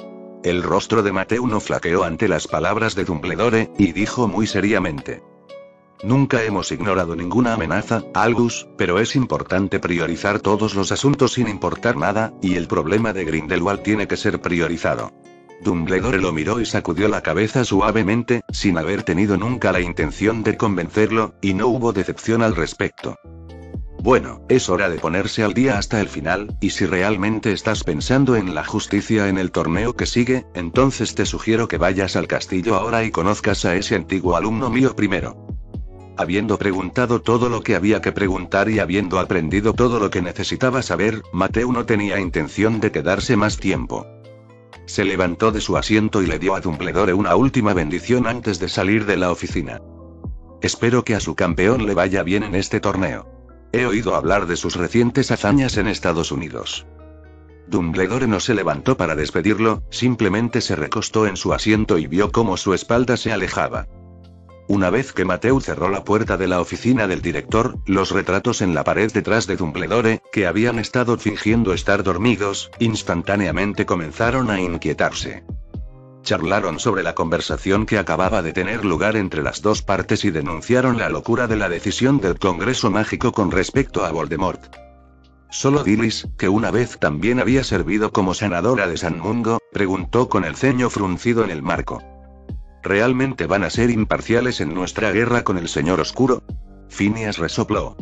El rostro de Mateu no flaqueó ante las palabras de Dumbledore, y dijo muy seriamente: Nunca hemos ignorado ninguna amenaza, Albus, pero es importante priorizar todos los asuntos sin importar nada, y el problema de Grindelwald tiene que ser priorizado. Dumbledore lo miró y sacudió la cabeza suavemente, sin haber tenido nunca la intención de convencerlo, y no hubo decepción al respecto. Bueno, es hora de ponerse al día hasta el final, y si realmente estás pensando en la justicia en el torneo que sigue, entonces te sugiero que vayas al castillo ahora y conozcas a ese antiguo alumno mío primero. Habiendo preguntado todo lo que había que preguntar y habiendo aprendido todo lo que necesitaba saber, Matthew no tenía intención de quedarse más tiempo. Se levantó de su asiento y le dio a Dumbledore una última bendición antes de salir de la oficina. Espero que a su campeón le vaya bien en este torneo. He oído hablar de sus recientes hazañas en Estados Unidos. Dumbledore no se levantó para despedirlo, simplemente se recostó en su asiento y vio cómo su espalda se alejaba. Una vez que Matthew cerró la puerta de la oficina del director, los retratos en la pared detrás de Dumbledore, que habían estado fingiendo estar dormidos, instantáneamente comenzaron a inquietarse. Charlaron sobre la conversación que acababa de tener lugar entre las dos partes y denunciaron la locura de la decisión del Congreso Mágico con respecto a Voldemort. Solo Dilys, que una vez también había servido como senadora de San Mungo, preguntó con el ceño fruncido en el marco. ¿Realmente van a ser imparciales en nuestra guerra con el Señor Oscuro? Phineas resopló.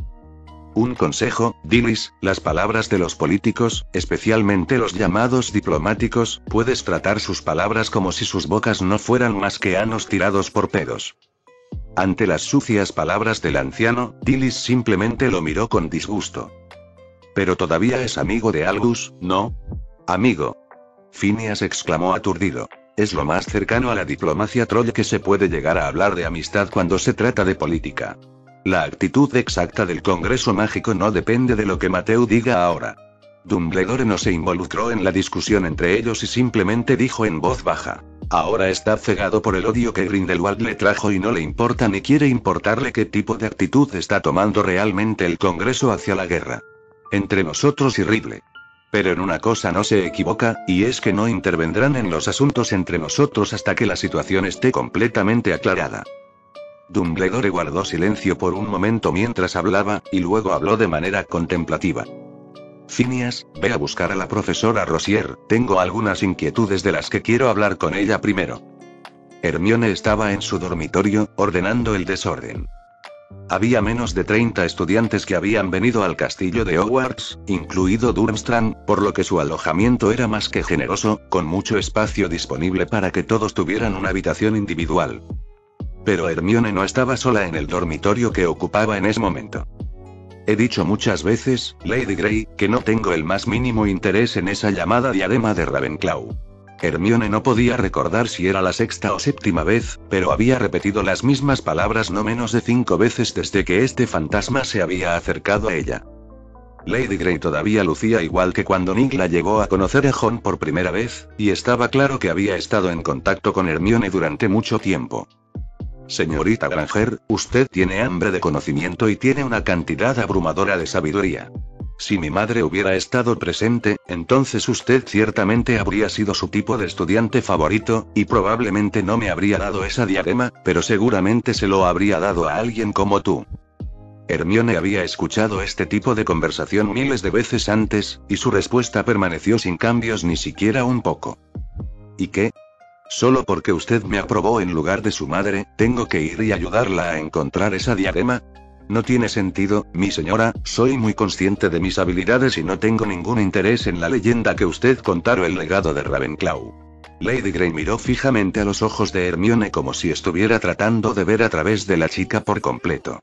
Un consejo, Dilys, las palabras de los políticos, especialmente los llamados diplomáticos, puedes tratar sus palabras como si sus bocas no fueran más que anos tirados por pedos. Ante las sucias palabras del anciano, Dilys simplemente lo miró con disgusto. Pero todavía es amigo de Albus, ¿no? Amigo. Phineas exclamó aturdido. Es lo más cercano a la diplomacia troll que se puede llegar a hablar de amistad cuando se trata de política. La actitud exacta del Congreso Mágico no depende de lo que Matthew diga ahora. Dumbledore no se involucró en la discusión entre ellos y simplemente dijo en voz baja. Ahora está cegado por el odio que Grindelwald le trajo y no le importa ni quiere importarle qué tipo de actitud está tomando realmente el Congreso hacia la guerra. Entre nosotros y Ridley. Pero en una cosa no se equivoca, y es que no intervendrán en los asuntos entre nosotros hasta que la situación esté completamente aclarada. Dumbledore guardó silencio por un momento mientras hablaba, y luego habló de manera contemplativa. Phineas, ve a buscar a la profesora Rosier, tengo algunas inquietudes de las que quiero hablar con ella primero. Hermione estaba en su dormitorio, ordenando el desorden. Había menos de 30 estudiantes que habían venido al castillo de Hogwarts, incluido Durmstrang, por lo que su alojamiento era más que generoso, con mucho espacio disponible para que todos tuvieran una habitación individual. Pero Hermione no estaba sola en el dormitorio que ocupaba en ese momento. He dicho muchas veces, Lady Grey, que no tengo el más mínimo interés en esa llamada diadema de Ravenclaw. Hermione no podía recordar si era la sexta o séptima vez, pero había repetido las mismas palabras no menos de 5 veces desde que este fantasma se había acercado a ella. Lady Grey todavía lucía igual que cuando Nick la llevó a conocer a Ron por primera vez, y estaba claro que había estado en contacto con Hermione durante mucho tiempo. Señorita Granger, usted tiene hambre de conocimiento y tiene una cantidad abrumadora de sabiduría. Si mi madre hubiera estado presente, entonces usted ciertamente habría sido su tipo de estudiante favorito, y probablemente no me habría dado esa diadema, pero seguramente se lo habría dado a alguien como tú. Hermione había escuchado este tipo de conversación miles de veces antes, y su respuesta permaneció sin cambios ni siquiera un poco. ¿Y qué? ¿Solo porque usted me aprobó en lugar de su madre, tengo que ir y ayudarla a encontrar esa diadema? No tiene sentido, mi señora, soy muy consciente de mis habilidades y no tengo ningún interés en la leyenda que usted contara el legado de Ravenclaw. Lady Grey miró fijamente a los ojos de Hermione como si estuviera tratando de ver a través de la chica por completo.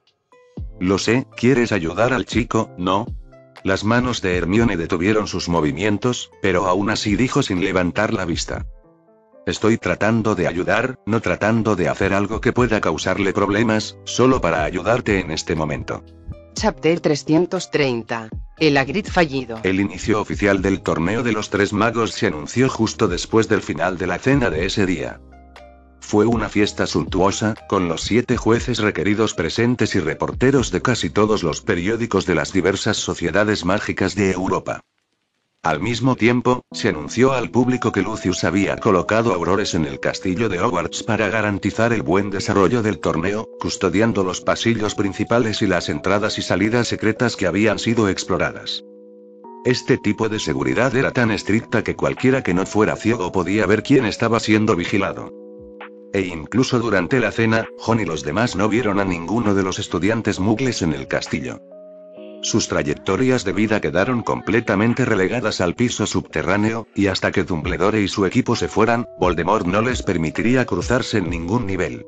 Lo sé, ¿quieres ayudar al chico, no? Las manos de Hermione detuvieron sus movimientos, pero aún así dijo sin levantar la vista. Estoy tratando de ayudar, no tratando de hacer algo que pueda causarle problemas, solo para ayudarte en este momento.
Chapter 330. El Hagrid fallido.
El inicio oficial del torneo de los 3 magos se anunció justo después del final de la cena de ese día. Fue una fiesta suntuosa, con los 7 jueces requeridos presentes y reporteros de casi todos los periódicos de las diversas sociedades mágicas de Europa. Al mismo tiempo, se anunció al público que Lucius había colocado aurores en el castillo de Hogwarts para garantizar el buen desarrollo del torneo, custodiando los pasillos principales y las entradas y salidas secretas que habían sido exploradas. Este tipo de seguridad era tan estricta que cualquiera que no fuera ciego podía ver quién estaba siendo vigilado. E incluso durante la cena, Jon y los demás no vieron a ninguno de los estudiantes muggles en el castillo. Sus trayectorias de vida quedaron completamente relegadas al piso subterráneo, y hasta que Dumbledore y su equipo se fueran, Voldemort no les permitiría cruzarse en ningún nivel.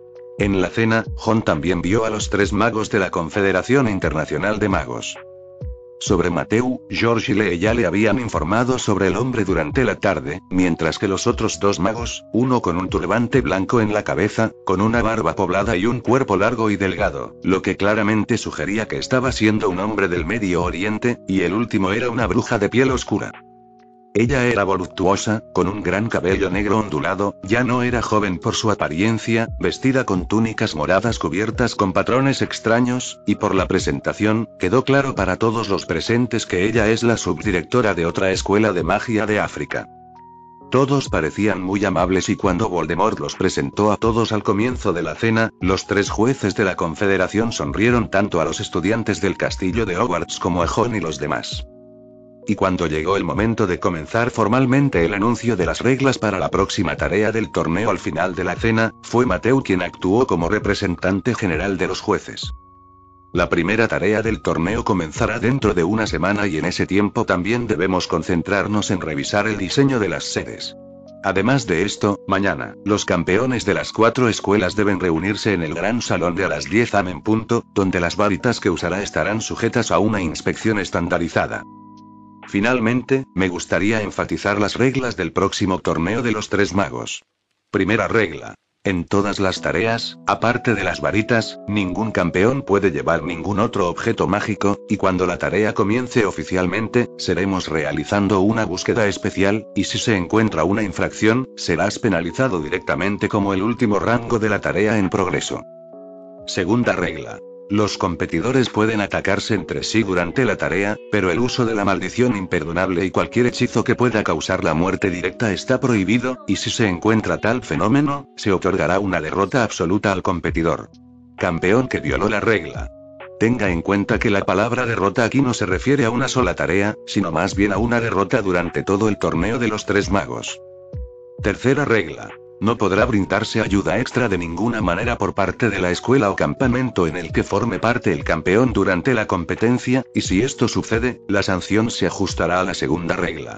En la cena, Jon también vio a los 3 magos de la Confederación Internacional de Magos. Sobre Mateu, George y Lee ya le habían informado sobre el hombre durante la tarde, mientras que los otros 2 magos, uno con un turbante blanco en la cabeza, con una barba poblada y un cuerpo largo y delgado, lo que claramente sugería que estaba siendo un hombre del Medio Oriente, y el último era una bruja de piel oscura. Ella era voluptuosa, con un gran cabello negro ondulado, ya no era joven por su apariencia, vestida con túnicas moradas cubiertas con patrones extraños, y por la presentación, quedó claro para todos los presentes que ella es la subdirectora de otra escuela de magia de África. Todos parecían muy amables y cuando Voldemort los presentó a todos al comienzo de la cena, los 3 jueces de la Confederación sonrieron tanto a los estudiantes del castillo de Hogwarts como a Jon y los demás. Y cuando llegó el momento de comenzar formalmente el anuncio de las reglas para la próxima tarea del torneo al final de la cena, fue Mateu quien actuó como representante general de los jueces. La primera tarea del torneo comenzará dentro de una semana y en ese tiempo también debemos concentrarnos en revisar el diseño de las sedes. Además de esto, mañana, los campeones de las 4 escuelas deben reunirse en el gran salón de a las 10 am en punto, donde las varitas que usará estarán sujetas a una inspección estandarizada. Finalmente, me gustaría enfatizar las reglas del próximo torneo de los 3 magos. Primera regla. En todas las tareas, aparte de las varitas, ningún campeón puede llevar ningún otro objeto mágico, y cuando la tarea comience oficialmente, seremos realizando una búsqueda especial, y si se encuentra una infracción, serás penalizado directamente como el último rango de la tarea en progreso. Segunda regla. Los competidores pueden atacarse entre sí durante la tarea, pero el uso de la maldición imperdonable y cualquier hechizo que pueda causar la muerte directa está prohibido, y si se encuentra tal fenómeno, se otorgará una derrota absoluta al competidor. Campeón que violó la regla. Tenga en cuenta que la palabra derrota aquí no se refiere a una sola tarea, sino más bien a una derrota durante todo el torneo de los 3 magos. Tercera regla. No podrá brindarse ayuda extra de ninguna manera por parte de la escuela o campamento en el que forme parte el campeón durante la competencia, y si esto sucede, la sanción se ajustará a la segunda regla.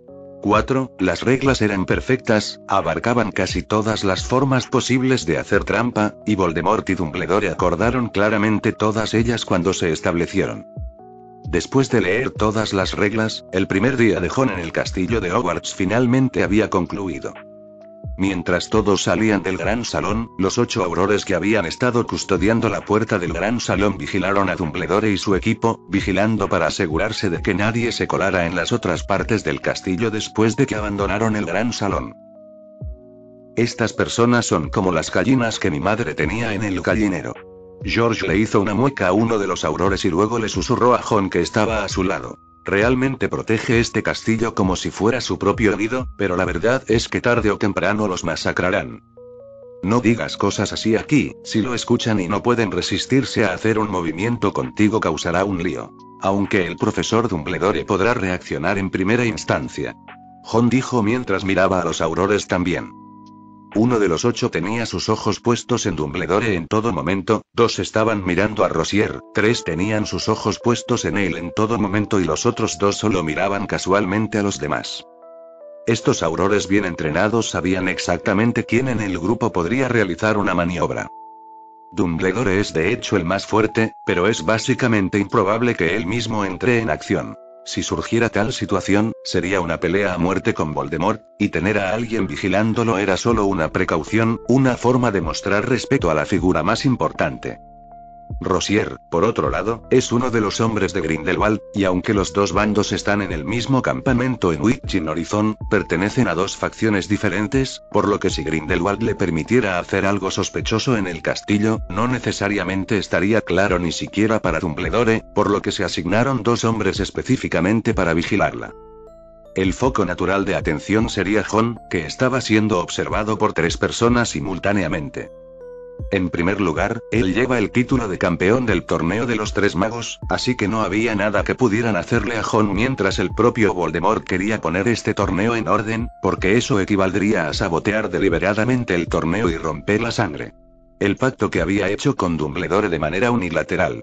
4. Las reglas eran perfectas, abarcaban casi todas las formas posibles de hacer trampa, y Voldemort y Dumbledore acordaron claramente todas ellas cuando se establecieron. Después de leer todas las reglas, el primer día de Jon en el castillo de Hogwarts finalmente había concluido. Mientras todos salían del gran salón, los 8 aurores que habían estado custodiando la puerta del gran salón vigilaron a Dumbledore y su equipo, vigilando para asegurarse de que nadie se colara en las otras partes del castillo después de que abandonaron el gran salón. Estas personas son como las gallinas que mi madre tenía en el gallinero. George le hizo una mueca a uno de los aurores y luego le susurró a Jon que estaba a su lado. Realmente protege este castillo como si fuera su propio nido, pero la verdad es que tarde o temprano los masacrarán. No digas cosas así aquí, si lo escuchan y no pueden resistirse a hacer un movimiento contigo causará un lío. Aunque el profesor Dumbledore podrá reaccionar en primera instancia. Jon dijo mientras miraba a los aurores también. Uno de los 8 tenía sus ojos puestos en Dumbledore en todo momento, 2 estaban mirando a Rosier, 3 tenían sus ojos puestos en él en todo momento y los otros 2 solo miraban casualmente a los demás. Estos aurores bien entrenados sabían exactamente quién en el grupo podría realizar una maniobra. Dumbledore es de hecho el más fuerte, pero es básicamente improbable que él mismo entre en acción. Si surgiera tal situación, sería una pelea a muerte con Voldemort, y tener a alguien vigilándolo era solo una precaución, una forma de mostrar respeto a la figura más importante. Rosier, por otro lado, es uno de los hombres de Grindelwald, y aunque los 2 bandos están en el mismo campamento en Witching Horizon, pertenecen a 2 facciones diferentes, por lo que si Grindelwald le permitiera hacer algo sospechoso en el castillo, no necesariamente estaría claro ni siquiera para Dumbledore, por lo que se asignaron 2 hombres específicamente para vigilarla. El foco natural de atención sería Jon, que estaba siendo observado por 3 personas simultáneamente. En primer lugar, él lleva el título de campeón del torneo de los 3 magos, así que no había nada que pudieran hacerle a Jon mientras el propio Voldemort quería poner este torneo en orden, porque eso equivaldría a sabotear deliberadamente el torneo y romper la sangre. El pacto que había hecho con Dumbledore de manera unilateral.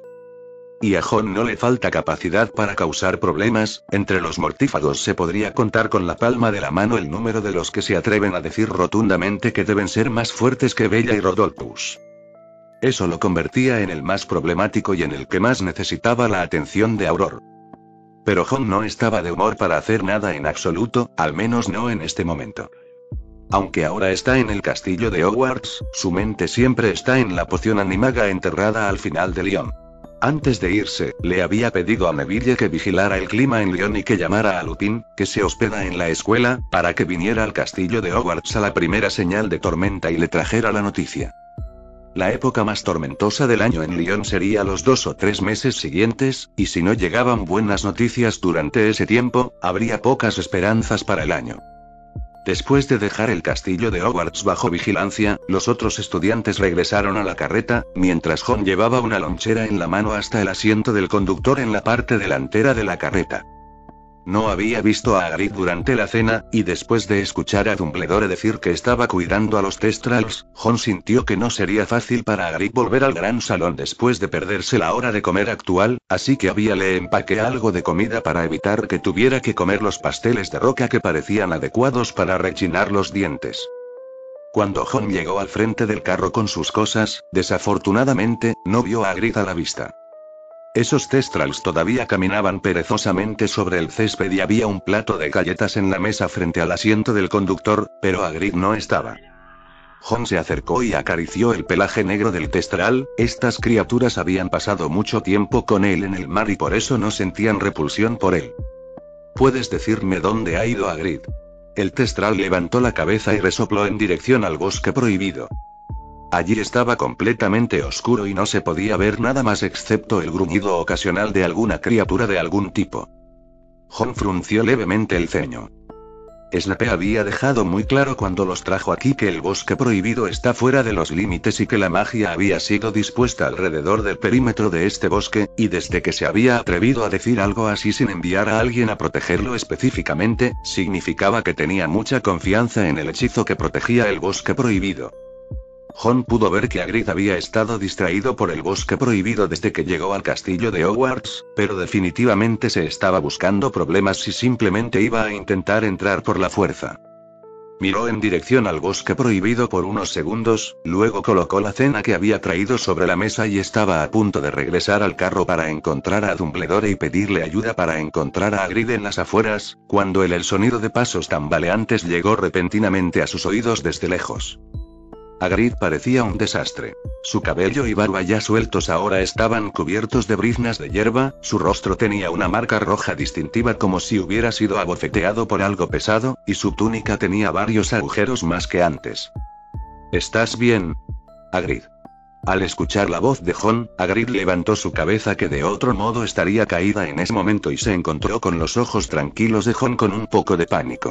Y a Jon no le falta capacidad para causar problemas. Entre los mortífagos se podría contar con la palma de la mano el número de los que se atreven a decir rotundamente que deben ser más fuertes que Bella y Rodolphus. Eso lo convertía en el más problemático y en el que más necesitaba la atención de Auror. Pero Jon no estaba de humor para hacer nada en absoluto, al menos no en este momento. Aunque ahora está en el castillo de Hogwarts, su mente siempre está en la poción animaga enterrada al final de Lyon. Antes de irse, le había pedido a Neville que vigilara el clima en Lyon y que llamara a Lupin, que se hospeda en la escuela, para que viniera al castillo de Hogwarts a la primera señal de tormenta y le trajera la noticia. La época más tormentosa del año en Lyon sería los 2 o 3 meses siguientes, y si no llegaban buenas noticias durante ese tiempo, habría pocas esperanzas para el año. Después de dejar el castillo de Hogwarts bajo vigilancia, los otros estudiantes regresaron a la carreta, mientras Jon llevaba una lonchera en la mano hasta el asiento del conductor en la parte delantera de la carreta. No había visto a Hagrid durante la cena, y después de escuchar a Dumbledore decir que estaba cuidando a los Thestrals, Jon sintió que no sería fácil para Hagrid volver al gran salón después de perderse la hora de comer actual, así que le empaqué algo de comida para evitar que tuviera que comer los pasteles de roca que parecían adecuados para rechinar los dientes. Cuando Jon llegó al frente del carro con sus cosas, desafortunadamente, no vio a Hagrid a la vista. Esos Thestrals todavía caminaban perezosamente sobre el césped y había un plato de galletas en la mesa frente al asiento del conductor, pero Hagrid no estaba. Jon se acercó y acarició el pelaje negro del Thestral. Estas criaturas habían pasado mucho tiempo con él en el mar y por eso no sentían repulsión por él. ¿Puedes decirme dónde ha ido Hagrid? El Thestral levantó la cabeza y resopló en dirección al bosque prohibido. Allí estaba completamente oscuro y no se podía ver nada más excepto el gruñido ocasional de alguna criatura de algún tipo. Jon frunció levemente el ceño. Snape había dejado muy claro cuando los trajo aquí que el bosque prohibido está fuera de los límites y que la magia había sido dispuesta alrededor del perímetro de este bosque, y desde que se había atrevido a decir algo así sin enviar a alguien a protegerlo específicamente, significaba que tenía mucha confianza en el hechizo que protegía el bosque prohibido. Jon pudo ver que Hagrid había estado distraído por el bosque prohibido desde que llegó al castillo de Hogwarts, pero definitivamente se estaba buscando problemas si simplemente iba a intentar entrar por la fuerza. Miró en dirección al bosque prohibido por unos segundos, luego colocó la cena que había traído sobre la mesa y estaba a punto de regresar al carro para encontrar a Dumbledore y pedirle ayuda para encontrar a Hagrid en las afueras, cuando el sonido de pasos tambaleantes llegó repentinamente a sus oídos desde lejos. Hagrid parecía un desastre. Su cabello y barba ya sueltos ahora estaban cubiertos de briznas de hierba, su rostro tenía una marca roja distintiva como si hubiera sido abofeteado por algo pesado, y su túnica tenía varios agujeros más que antes. ¿Estás bien, Hagrid? Al escuchar la voz de Jon, Hagrid levantó su cabeza que de otro modo estaría caída en ese momento y se encontró con los ojos tranquilos de Jon con un poco de pánico.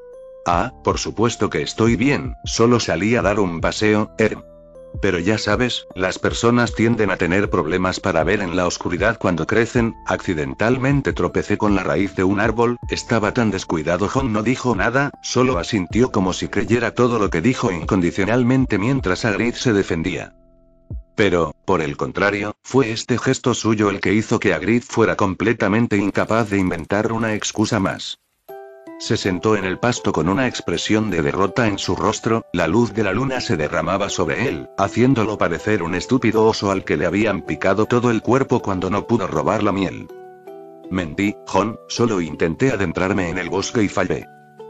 Ah, por supuesto que estoy bien, solo salí a dar un paseo, Pero ya sabes, las personas tienden a tener problemas para ver en la oscuridad cuando crecen. Accidentalmente tropecé con la raíz de un árbol. Estaba tan descuidado. Jon no dijo nada, solo asintió como si creyera todo lo que dijo incondicionalmente mientras Hagrid se defendía. Pero, por el contrario, fue este gesto suyo el que hizo que Hagrid fuera completamente incapaz de inventar una excusa más. Se sentó en el pasto con una expresión de derrota en su rostro, la luz de la luna se derramaba sobre él, haciéndolo parecer un estúpido oso al que le habían picado todo el cuerpo cuando no pudo robar la miel. Mentí, Jon, solo intenté adentrarme en el bosque y fallé.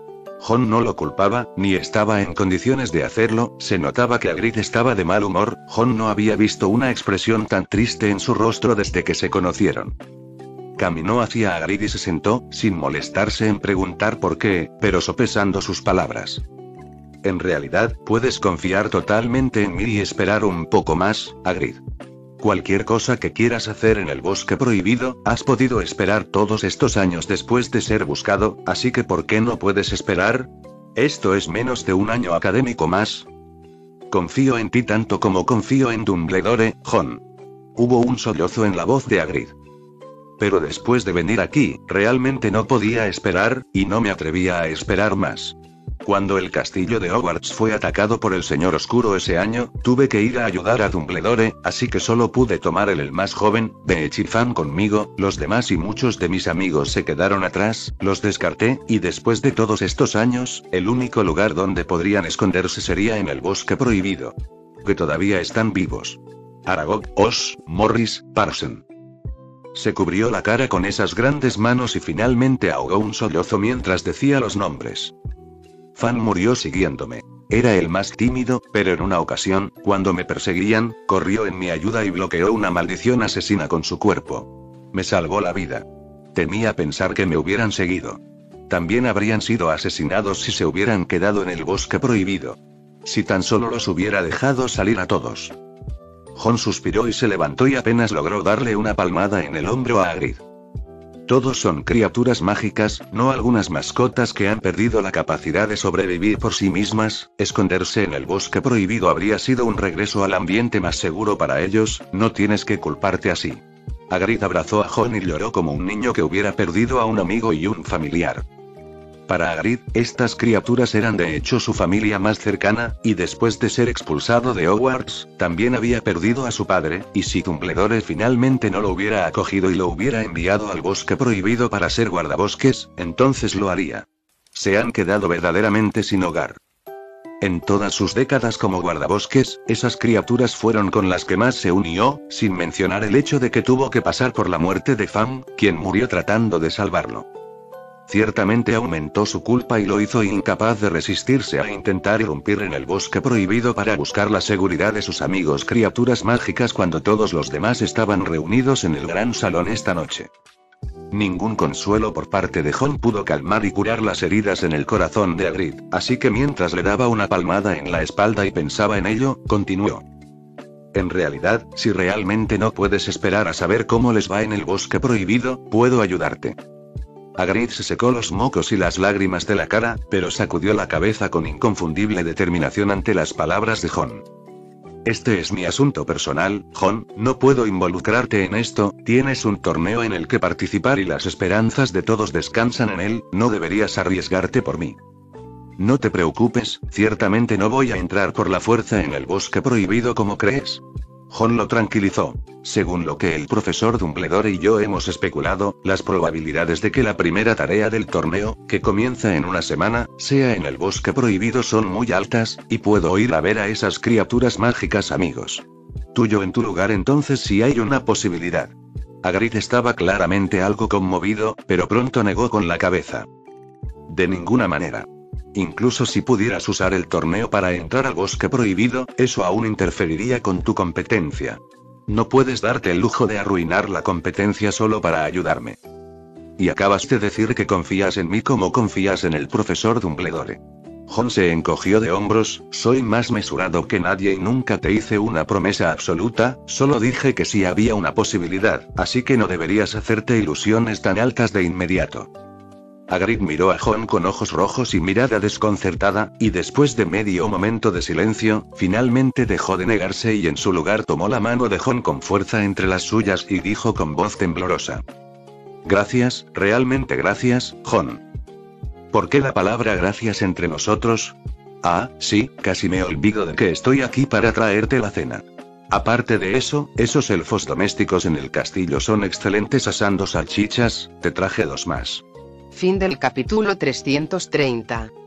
Jon no lo culpaba, ni estaba en condiciones de hacerlo. Se notaba que Hagrid estaba de mal humor. Jon no había visto una expresión tan triste en su rostro desde que se conocieron. Caminó hacia Hagrid y se sentó, sin molestarse en preguntar por qué, pero sopesando sus palabras. En realidad, puedes confiar totalmente en mí y esperar un poco más, Hagrid. Cualquier cosa que quieras hacer en el bosque prohibido, has podido esperar todos estos años después de ser buscado, así que ¿por qué no puedes esperar? Esto es menos de un año académico más. Confío en ti tanto como confío en Dumbledore, Jon. Hubo un sollozo en la voz de Hagrid. Pero después de venir aquí, realmente no podía esperar, y no me atrevía a esperar más. Cuando el castillo de Hogwarts fue atacado por el Señor Oscuro ese año, tuve que ir a ayudar a Dumbledore, así que solo pude tomar el más joven, Beechifan conmigo, los demás y muchos de mis amigos se quedaron atrás, los descarté, y después de todos estos años, el único lugar donde podrían esconderse sería en el bosque prohibido. Que todavía están vivos. Aragog, Oz, Morris, Parson. Se cubrió la cara con esas grandes manos y finalmente ahogó un sollozo mientras decía los nombres. Fan murió siguiéndome. Era el más tímido, pero en una ocasión, cuando me perseguían, corrió en mi ayuda y bloqueó una maldición asesina con su cuerpo. Me salvó la vida. Temía pensar que me hubieran seguido. También habrían sido asesinados si se hubieran quedado en el bosque prohibido. Si tan solo los hubiera dejado salir a todos. Jon suspiró y se levantó y apenas logró darle una palmada en el hombro a Hagrid. Todos son criaturas mágicas, no algunas mascotas que han perdido la capacidad de sobrevivir por sí mismas. Esconderse en el bosque prohibido habría sido un regreso al ambiente más seguro para ellos, no tienes que culparte así. Hagrid abrazó a Jon y lloró como un niño que hubiera perdido a un amigo y un familiar. Para Hagrid, estas criaturas eran de hecho su familia más cercana, y después de ser expulsado de Hogwarts, también había perdido a su padre, y si Dumbledore finalmente no lo hubiera acogido y lo hubiera enviado al bosque prohibido para ser guardabosques, entonces lo haría. Se han quedado verdaderamente sin hogar. En todas sus décadas como guardabosques, esas criaturas fueron con las que más se unió, sin mencionar el hecho de que tuvo que pasar por la muerte de Fam, quien murió tratando de salvarlo. Ciertamente aumentó su culpa y lo hizo incapaz de resistirse a intentar irrumpir en el bosque prohibido para buscar la seguridad de sus amigos criaturas mágicas cuando todos los demás estaban reunidos en el gran salón esta noche. Ningún consuelo por parte de Jon pudo calmar y curar las heridas en el corazón de Hagrid, así que mientras le daba una palmada en la espalda y pensaba en ello, continuó. En realidad, si realmente no puedes esperar a saber cómo les va en el bosque prohibido, puedo ayudarte. Hagrid se secó los mocos y las lágrimas de la cara, pero sacudió la cabeza con inconfundible determinación ante las palabras de Jon. Este es mi asunto personal, Jon, no puedo involucrarte en esto, tienes un torneo en el que participar y las esperanzas de todos descansan en él, no deberías arriesgarte por mí. No te preocupes, ciertamente no voy a entrar por la fuerza en el bosque prohibido como crees. Jon lo tranquilizó. Según lo que el profesor Dumbledore y yo hemos especulado, las probabilidades de que la primera tarea del torneo, que comienza en una semana, sea en el bosque prohibido son muy altas, y puedo ir a ver a esas criaturas mágicas amigos. Tuyo en tu lugar entonces si hay una posibilidad. Hagrid estaba claramente algo conmovido, pero pronto negó con la cabeza. De ninguna manera. Incluso si pudieras usar el torneo para entrar al bosque prohibido, eso aún interferiría con tu competencia. No puedes darte el lujo de arruinar la competencia solo para ayudarme. Y acabas de decir que confías en mí como confías en el profesor Dumbledore. Jon se encogió de hombros, soy más mesurado que nadie y nunca te hice una promesa absoluta, solo dije que sí había una posibilidad, así que no deberías hacerte ilusiones tan altas de inmediato. Hagrid miró a Jon con ojos rojos y mirada desconcertada, y después de medio momento de silencio, finalmente dejó de negarse y en su lugar tomó la mano de Jon con fuerza entre las suyas y dijo con voz temblorosa. Gracias, realmente gracias, Jon. ¿Por qué la palabra gracias entre nosotros? Ah, sí, casi me olvido de que estoy aquí para traerte la cena. Aparte de eso, esos elfos domésticos en el castillo son excelentes asando salchichas, te traje 2 más.
Fin del capítulo 330.